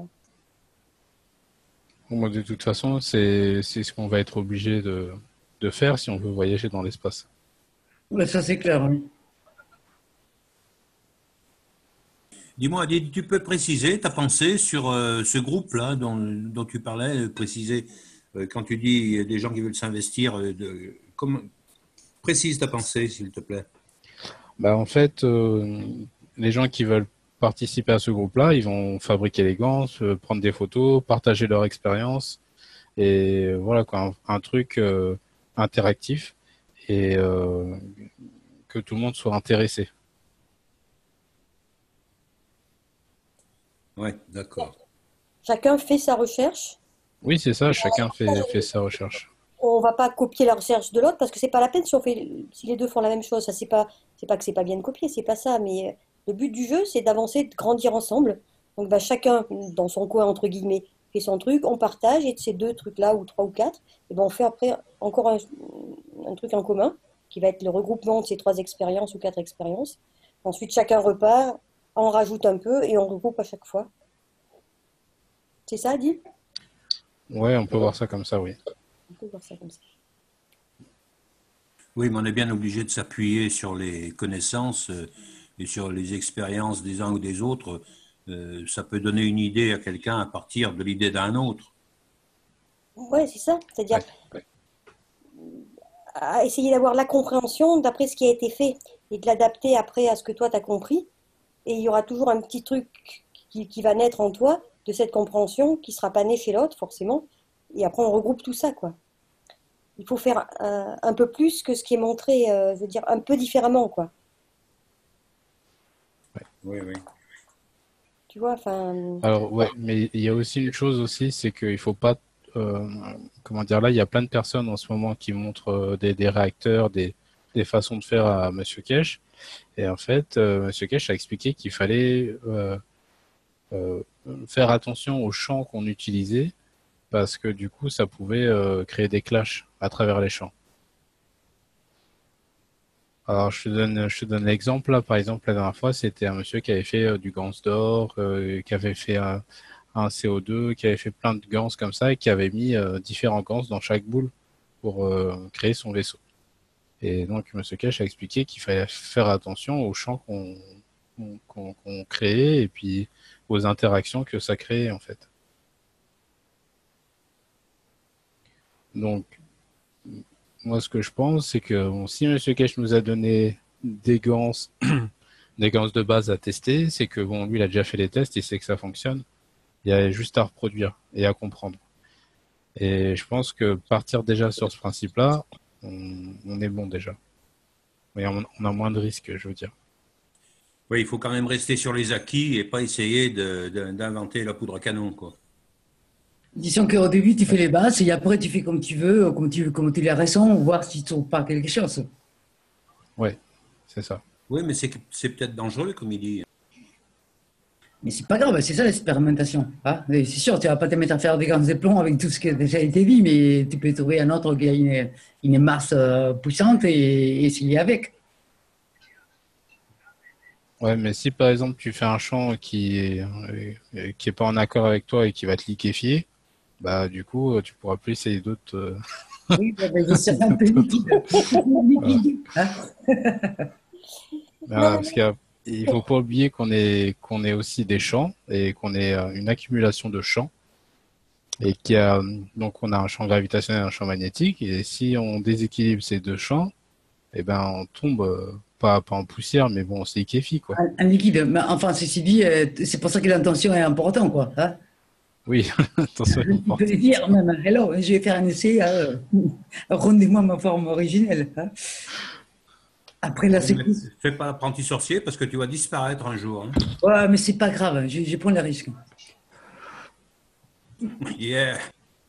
Bon, moi, de toute façon, c'est c'est ce qu'on va être obligé de, de faire si on veut voyager dans l'espace. Ouais, ça, c'est clair. Oui. Dis-moi, Adil, tu peux préciser ta pensée sur euh, ce groupe-là dont, dont tu parlais, euh, préciser euh, quand tu dis il y a des gens qui veulent s'investir, euh, de, comme, précise ta pensée, s'il te plaît. Bah, en fait, euh, les gens qui veulent participer à ce groupe-là, ils vont fabriquer les gants, euh, prendre des photos, partager leur expérience, et voilà quoi, un, un truc euh, interactif et euh, que tout le monde soit intéressé. Oui, d'accord. Chacun fait sa recherche. Oui, c'est ça, chacun fait, fait sa recherche. On va pas copier la recherche de l'autre parce que c'est pas la peine si on fait, si les deux font la même chose. Ça, c'est pas, C'est pas que c'est pas bien de copier, c'est pas ça, mais euh, le but du jeu, c'est d'avancer, de grandir ensemble. Donc bah, chacun dans son coin, entre guillemets, fait son truc, on partage, et de ces deux trucs-là, ou trois ou quatre, et ben on fait après encore un, un truc en commun, qui va être le regroupement de ces trois expériences ou quatre expériences. Ensuite, chacun repart, en rajoute un peu, et on regroupe à chaque fois. C'est ça, Adil? Ouais, on peut voir ça comme ça, oui. On peut voir ça comme ça. Oui, mais on est bien obligé de s'appuyer sur les connaissances euh, et sur les expériences des uns ou des autres. Euh, ça peut donner une idée à quelqu'un à partir de l'idée d'un autre. Ouais, c'est ça. C'est-à-dire à essayer d'avoir la compréhension d'après ce qui a été fait et de l'adapter après à ce que toi tu as compris. Et il y aura toujours un petit truc qui, qui va naître en toi de cette compréhension qui ne sera pas né chez l'autre, forcément. Et après, on regroupe tout ça, quoi. Il faut faire un, un peu plus que ce qui est montré, euh, je veux dire, un peu différemment, quoi. Oui, oui. Tu vois, enfin... Alors, ouais, mais il y a aussi une chose aussi, c'est qu'il ne faut pas... euh, comment dire, là, il y a plein de personnes en ce moment qui montrent euh, des, des réacteurs, des, des façons de faire à Monsieur Kesh. Et en fait, euh, Monsieur Kesh a expliqué qu'il fallait euh, euh, faire attention aux champs qu'on utilisait parce que du coup, ça pouvait euh, créer des clashs à travers les champs. Alors, je te donne, je te donne l'exemple. Là, par exemple, la dernière fois, c'était un monsieur qui avait fait euh, du ganse d'or, euh, qui avait fait un, un C O deux, qui avait fait plein de ganses comme ça et qui avait mis euh, différents ganses dans chaque boule pour euh, créer son vaisseau. Et donc, Monsieur Kesh a expliqué qu'il fallait faire attention aux champs qu'on qu'on qu'on créait et puis aux interactions que ça créait, en fait. Donc, moi, ce que je pense, c'est que bon, si Monsieur Kesh nous a donné des ganses, des ganses de base à tester, c'est que bon, lui, il a déjà fait les tests, il sait que ça fonctionne. Il y a juste à reproduire et à comprendre. Et je pense que partir déjà sur ce principe-là, on, on est bon déjà. Mais on, on a moins de risques, je veux dire. Oui, il faut quand même rester sur les acquis et pas essayer de- de- d'inventer la poudre à canon, quoi. Disons qu'au début, tu fais les bases et après, tu fais comme tu veux, comme tu, comme tu les ressens, voir si tu ne trouves pas quelque chose. Ouais, c'est ça. Oui, mais c'est c'est peut-être dangereux, comme il dit. Mais c'est pas grave, c'est ça l'expérimentation. Hein. Et c'est sûr, tu vas pas te mettre à faire des grands plombs avec tout ce qui a déjà été dit, mais tu peux trouver un autre qui a une, une masse euh, puissante et, et essayer avec. Ouais, mais si par exemple tu fais un champ qui est, euh, qui est pas en accord avec toi et qui va te liquéfier, bah du coup tu pourras plus essayer d'autres. euh, Oui, bah, bah, c'est un peu liquide. Liquide, hein. Voilà, parce qu'il y a- il faut pas oublier qu'on est qu'on est aussi des champs et qu'on est euh, une accumulation de champs et qu'il y a donc on a un champ gravitationnel et un champ magnétique et si on déséquilibre ces deux champs, eh ben on tombe euh, pas pas en poussière mais bon on se liquéfie quoi. Un, un liquide. Mais enfin, ceci dit, euh, c'est pour ça que l'intention est importante, quoi. Hein. Oui, attention. Je peux le dire même, hello, je vais faire un essai, euh, rendez-moi ma forme originelle. Hein. Après la séquence. Fais pas apprenti sorcier parce que tu vas disparaître un jour. Hein. Ouais, mais c'est pas grave, je, je prends le risque. Yeah.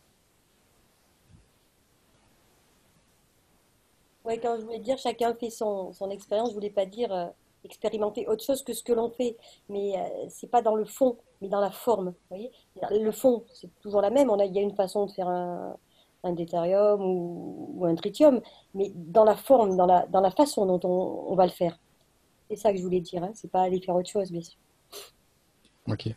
Ouais, quand je voulais dire chacun fait son, son expérience, je voulais pas dire euh, expérimenter autre chose que ce que l'on fait, mais euh, c'est pas dans le fond, mais dans la forme. Vous voyez? Le fond, c'est toujours la même. On a, il y a une façon de faire un, un deutérium ou, ou un tritium, mais dans la forme, dans la, dans la façon dont on, on va le faire. C'est ça que je voulais dire. Hein. C'est pas aller faire autre chose, bien sûr. Ok.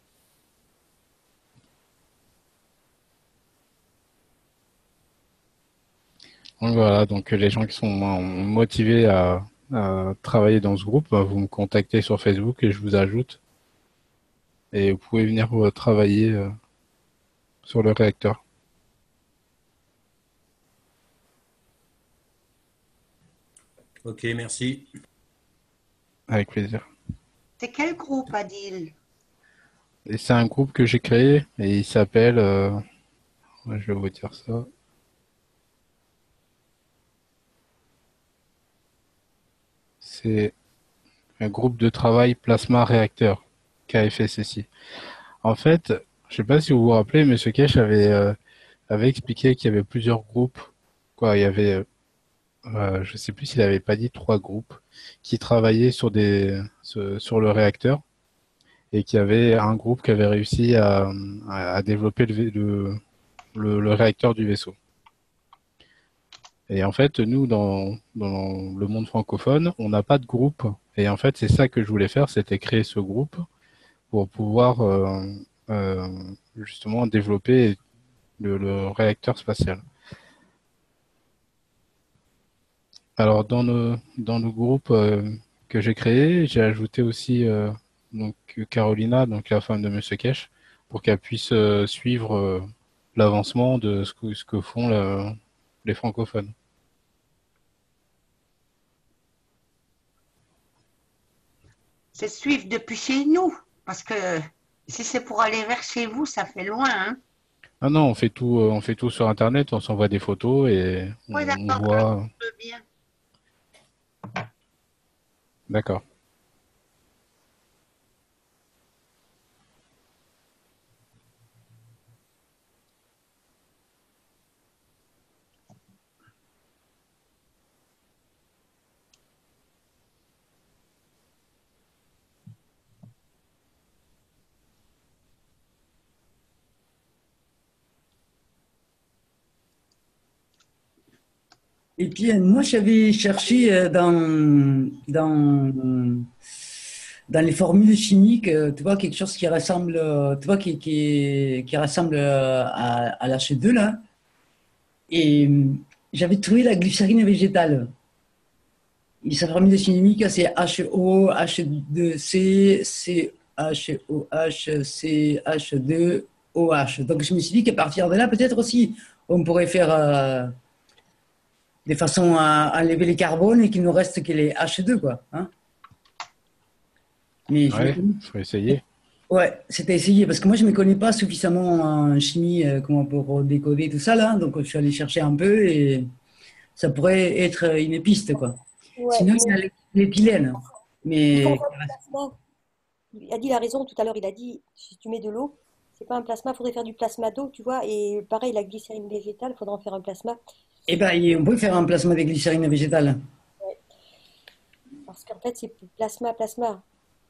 Donc voilà, donc les gens qui sont euh, motivés à, à travailler dans ce groupe, bah, vous me contactez sur Facebook et je vous ajoute. Et vous pouvez venir euh, travailler euh, sur le réacteur. Ok, merci. Avec plaisir. C'est quel groupe, Adil? Et c'est un groupe que j'ai créé et il s'appelle, euh, ouais, je vais vous dire ça. C'est un groupe de travail plasma réacteur, K F S S I. En fait, je sais pas si vous vous rappelez, M. Kesh avait, euh, avait expliqué qu'il y avait plusieurs groupes. Quoi, il y avait euh, euh, je ne sais plus s'il n'avait pas dit trois groupes qui travaillaient sur, des, sur, sur le réacteur et qui avait un groupe qui avait réussi à, à, à développer le, le, le, le réacteur du vaisseau. Et en fait, nous, dans, dans le monde francophone, on n'a pas de groupe. Et en fait, c'est ça que je voulais faire, c'était créer ce groupe pour pouvoir euh, euh, justement développer le, le réacteur spatial. Alors, dans le, dans le groupe euh, que j'ai créé, j'ai ajouté aussi euh, donc, Carolina, donc la femme de Monsieur Kesh, pour qu'elle puisse euh, suivre euh, l'avancement de ce que, ce que font le, les francophones. C'est suivre depuis chez nous, parce que si c'est pour aller vers chez vous, ça fait loin. Hein. Ah non, on fait tout, euh, on fait tout sur Internet, on s'envoie des photos et on, Oui, on d'accord, voit. je veux bien. D'accord. Et puis, euh, moi, j'avais cherché euh, dans, dans, dans les formules chimiques, euh, tu vois, quelque chose qui ressemble, euh, tu vois, qui, qui, qui ressemble euh, à, à l'H deux, là. Et euh, j'avais trouvé la glycérine végétale. Et sa formule chimique, c'est H O, H deux C, C H O H, C H deux O H. Donc, je me suis dit qu'à partir de là, peut-être aussi, on pourrait faire euh, des façons à enlever les carbones et qu'il nous reste que les H deux, quoi. Hein. Mais Ouais, je... faut essayer. Ouais, c'était essayé parce que moi, je ne me connais pas suffisamment en chimie, euh, comment pour décoder tout ça, là. Donc, je suis allé chercher un peu et ça pourrait être une piste, quoi. Ouais, Sinon, il y a mais l'éthylène. il Mais faut faire du plasma. Il a dit la raison tout à l'heure, il a dit si tu mets de l'eau, c'est pas un plasma, il faudrait faire du plasma d'eau, tu vois. Et pareil, la glycérine végétale, il faudra en faire un plasma. eh ben, on peut faire un plasma de glycérine végétale. Ouais. Parce qu'en fait, c'est plasma, plasma.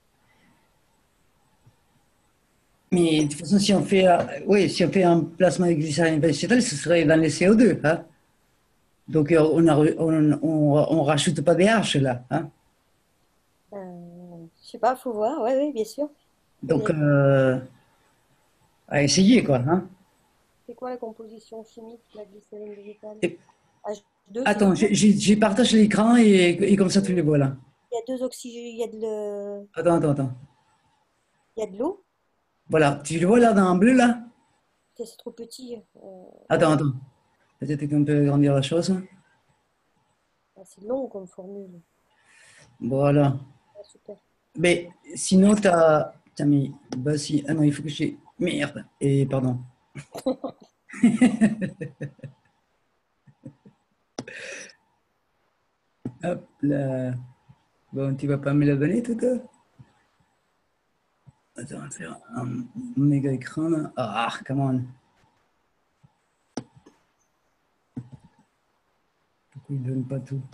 Mais de toute façon, si on fait, euh, oui, si on fait un plasma de glycérine végétale, ce serait dans les C O deux. Hein. Donc, euh, on ne on, on, on rajoute pas des H là. Hein. Euh, je sais pas, faut voir, ouais, ouais, bien sûr. Donc, euh, à essayer, quoi. Hein. C'est quoi la composition chimique de la glycérine végétale? Et... H deux, Attends, j'ai partagé l'écran et, et comme ça, tu les vois là. Il y a deux oxygènes, il y a de le... Attends, attends, attends. Il y a de l'eau. Voilà, tu le vois là, dans un bleu là? C'est trop petit. Euh, attends, attends. Peut-être qu'on peut agrandir la chose. C'est long comme formule. Voilà. Ah, super. Mais sinon, tu as... T'as mis... Bah si, ah non, il faut que je... Merde. Et pardon. Hop là. Bon, tu vas pas me la donner, tout ça? Attends, on va faire un méga écran là. Ah, come on. Pourquoi il ne donne pas tout?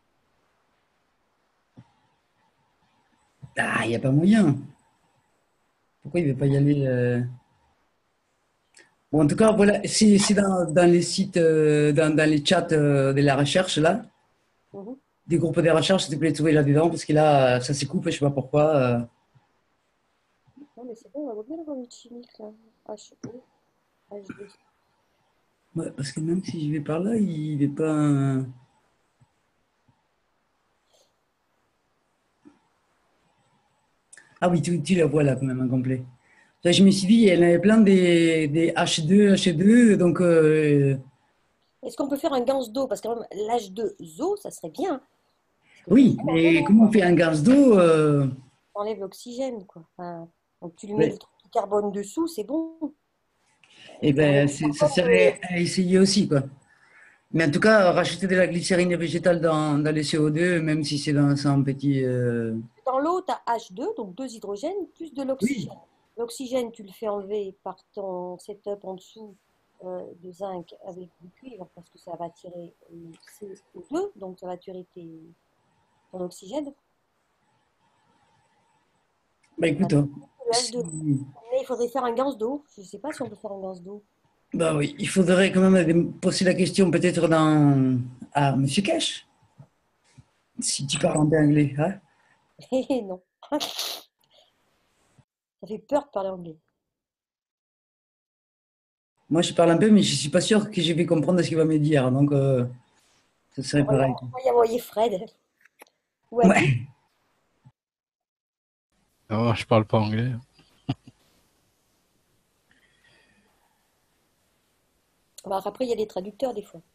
Ah, il n'y a pas moyen. Pourquoi il ne veut pas y aller euh... Bon, en tout cas, voilà, c'est dans, dans les sites, euh, dans, dans les chats euh, de la recherche, là. Mm-hmm. Des groupes de recherche, s'il te plaît, trouver là-dedans, parce que là, ça se coupe, je ne sais pas pourquoi. Euh... Non, mais c'est bon, on va bien avoir une chimique, là. H O, H deux. Ouais, parce que même si je vais par là, il n'est pas... Un... Ah oui, tu, tu la vois là, quand même, en complet. Là, je me suis dit, il y en avait plein des, des H deux, H deux, donc... Euh... Est-ce qu'on peut faire un gaz d'eau? Parce que l'H deux O, ça serait bien. Oui, mais comment on fait un gaz d'eau euh... On enlève l'oxygène, quoi. Enfin, donc tu lui mets ouais. le carbone dessous, c'est bon. Eh bien, ça serait à essayer aussi, quoi. Mais en tout cas, rajouter de la glycérine végétale dans, dans les C O deux, même si c'est dans un petit... Euh... Dans l'eau, tu as H deux, donc deux hydrogènes, plus de l'oxygène. Oui. L'oxygène, tu le fais enlever par ton setup en dessous euh, de zinc avec du cuivre parce que ça va tirer le C O deux, donc ça va tirer tes, ton oxygène. Bah écoute, hein, Le H si- deux. Mais il faudrait faire un gaz d'eau. Je ne sais pas si on peut faire un gaz d'eau. bah oui, il faudrait quand même poser la question peut-être dans à Monsieur Cash, si tu parles en bien anglais, hein. Eh non. Ça fait peur de parler anglais. Moi, je parle un peu, mais je suis pas sûr que je vais comprendre ce qu'il va me dire, donc euh, ça serait On va, pareil. on va y envoyer Fred. Ou Adi. Ouais. Non, je parle pas anglais. Alors après, il y a des traducteurs des fois.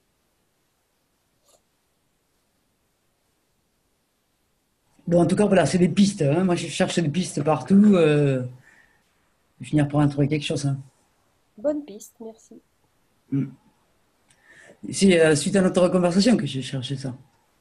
Bon, en tout cas, voilà, c'est des pistes, hein. Moi, je cherche des pistes partout. Euh, je vais finir par en trouver quelque chose, hein. Bonne piste, merci. Mm. C'est euh, suite à notre conversation que j'ai cherché ça.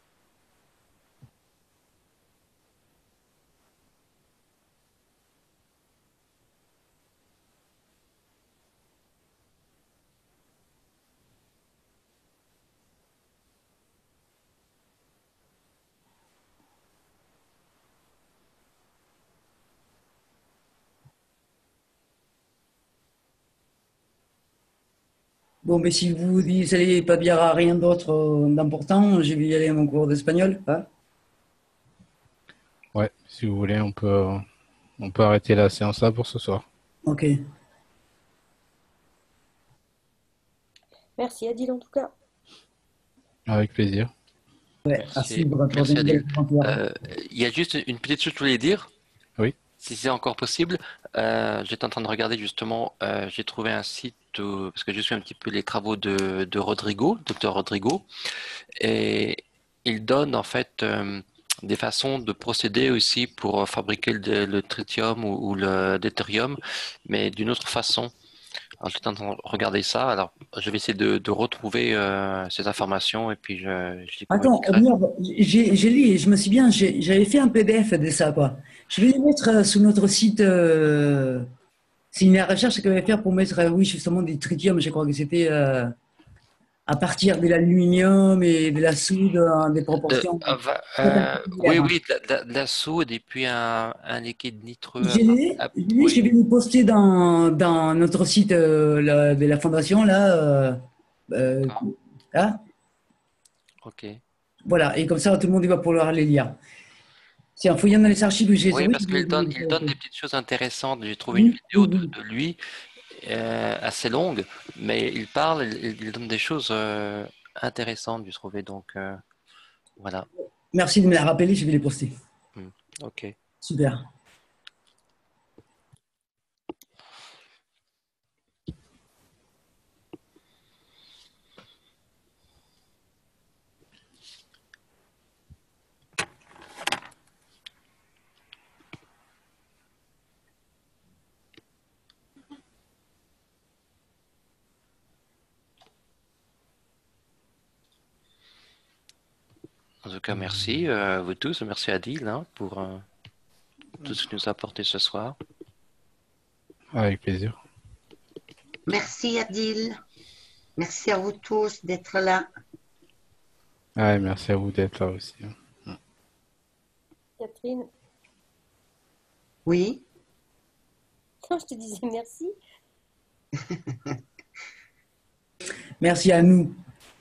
Bon, mais si vous n'allez pas dire à rien d'autre euh, d'important, je vais y aller à mon cours d'espagnol, hein. Ouais, si vous voulez, on peut, on peut arrêter la séance là pour ce soir. Ok. Merci Adil en tout cas. Avec plaisir. Ouais, Merci, à suivre pour merci des nouvelles Adil. aventures. Euh, Il y a juste une petite chose que je voulais dire, Oui. si c'est encore possible. Euh, j'étais en train de regarder justement, euh, j'ai trouvé un site, euh, parce que je suis un petit peu les travaux de, de Rodrigo, docteur Rodrigo, et il donne en fait euh, des façons de procéder aussi pour fabriquer le, le tritium ou, ou le deutérium, mais d'une autre façon. Alors, j'étais en train de regarder ça, alors je vais essayer de, de retrouver euh, ces informations et puis je, je les Attends, communiquerai. Omar, j'ai j'ai lu, et je me souviens, j'ai- j'avais fait un P D F de ça, quoi. Je vais les mettre euh, sur notre site. Euh, c'est une recherche que je vais faire pour mettre, euh, oui, justement, des tritiums. Je crois que c'était euh, à partir de l'aluminium et de la soude dans des De, proportions euh, va- très euh, oui, particulières. oui, de, la de la soude et puis un, un liquide nitreux. Je à part- l'ai, à- je l'ai, je oui, vais le poster dans, dans notre site euh, la- de la fondation, là. Euh, euh, d'accord, hein, ok. voilà, et comme ça, tout le monde va pouvoir les lire. C'est en fouillant dans les archives, j'ai Oui, oui, parce qu'il donne, il donne des petites choses intéressantes. J'ai trouvé une oui, vidéo oui, de, oui. de lui euh, assez longue, mais il parle, il, il donne des choses euh, intéressantes, j'ai trouvé. Donc euh, voilà. Merci de me la rappeler, je vais les poster. Hmm, ok. Super. En tout cas, merci euh, à vous tous. Merci à Adil hein, pour euh, tout ce que nous a apporté ce soir. Avec plaisir. Merci Adil. Merci à vous tous d'être là. Ouais, merci à vous d'être là aussi. Catherine. Oui. Non, je te disais merci. Merci à nous.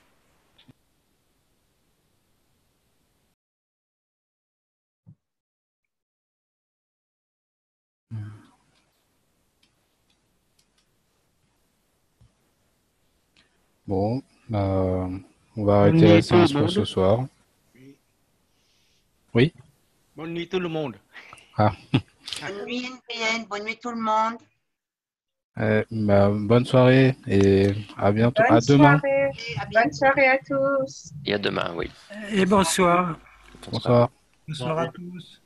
Bon, bah, on va Bonne arrêter la nuit tout le séance pour ce monde. soir. Oui? Bonne nuit tout le monde. Ah, Bonne nuit N P N, bonne nuit tout le monde. euh, bah, bonne soirée et à bientôt. Bonne À demain. soirée. Bonne soirée à tous. Et à demain, oui. Et bonsoir. Bonsoir. Bonsoir à tous.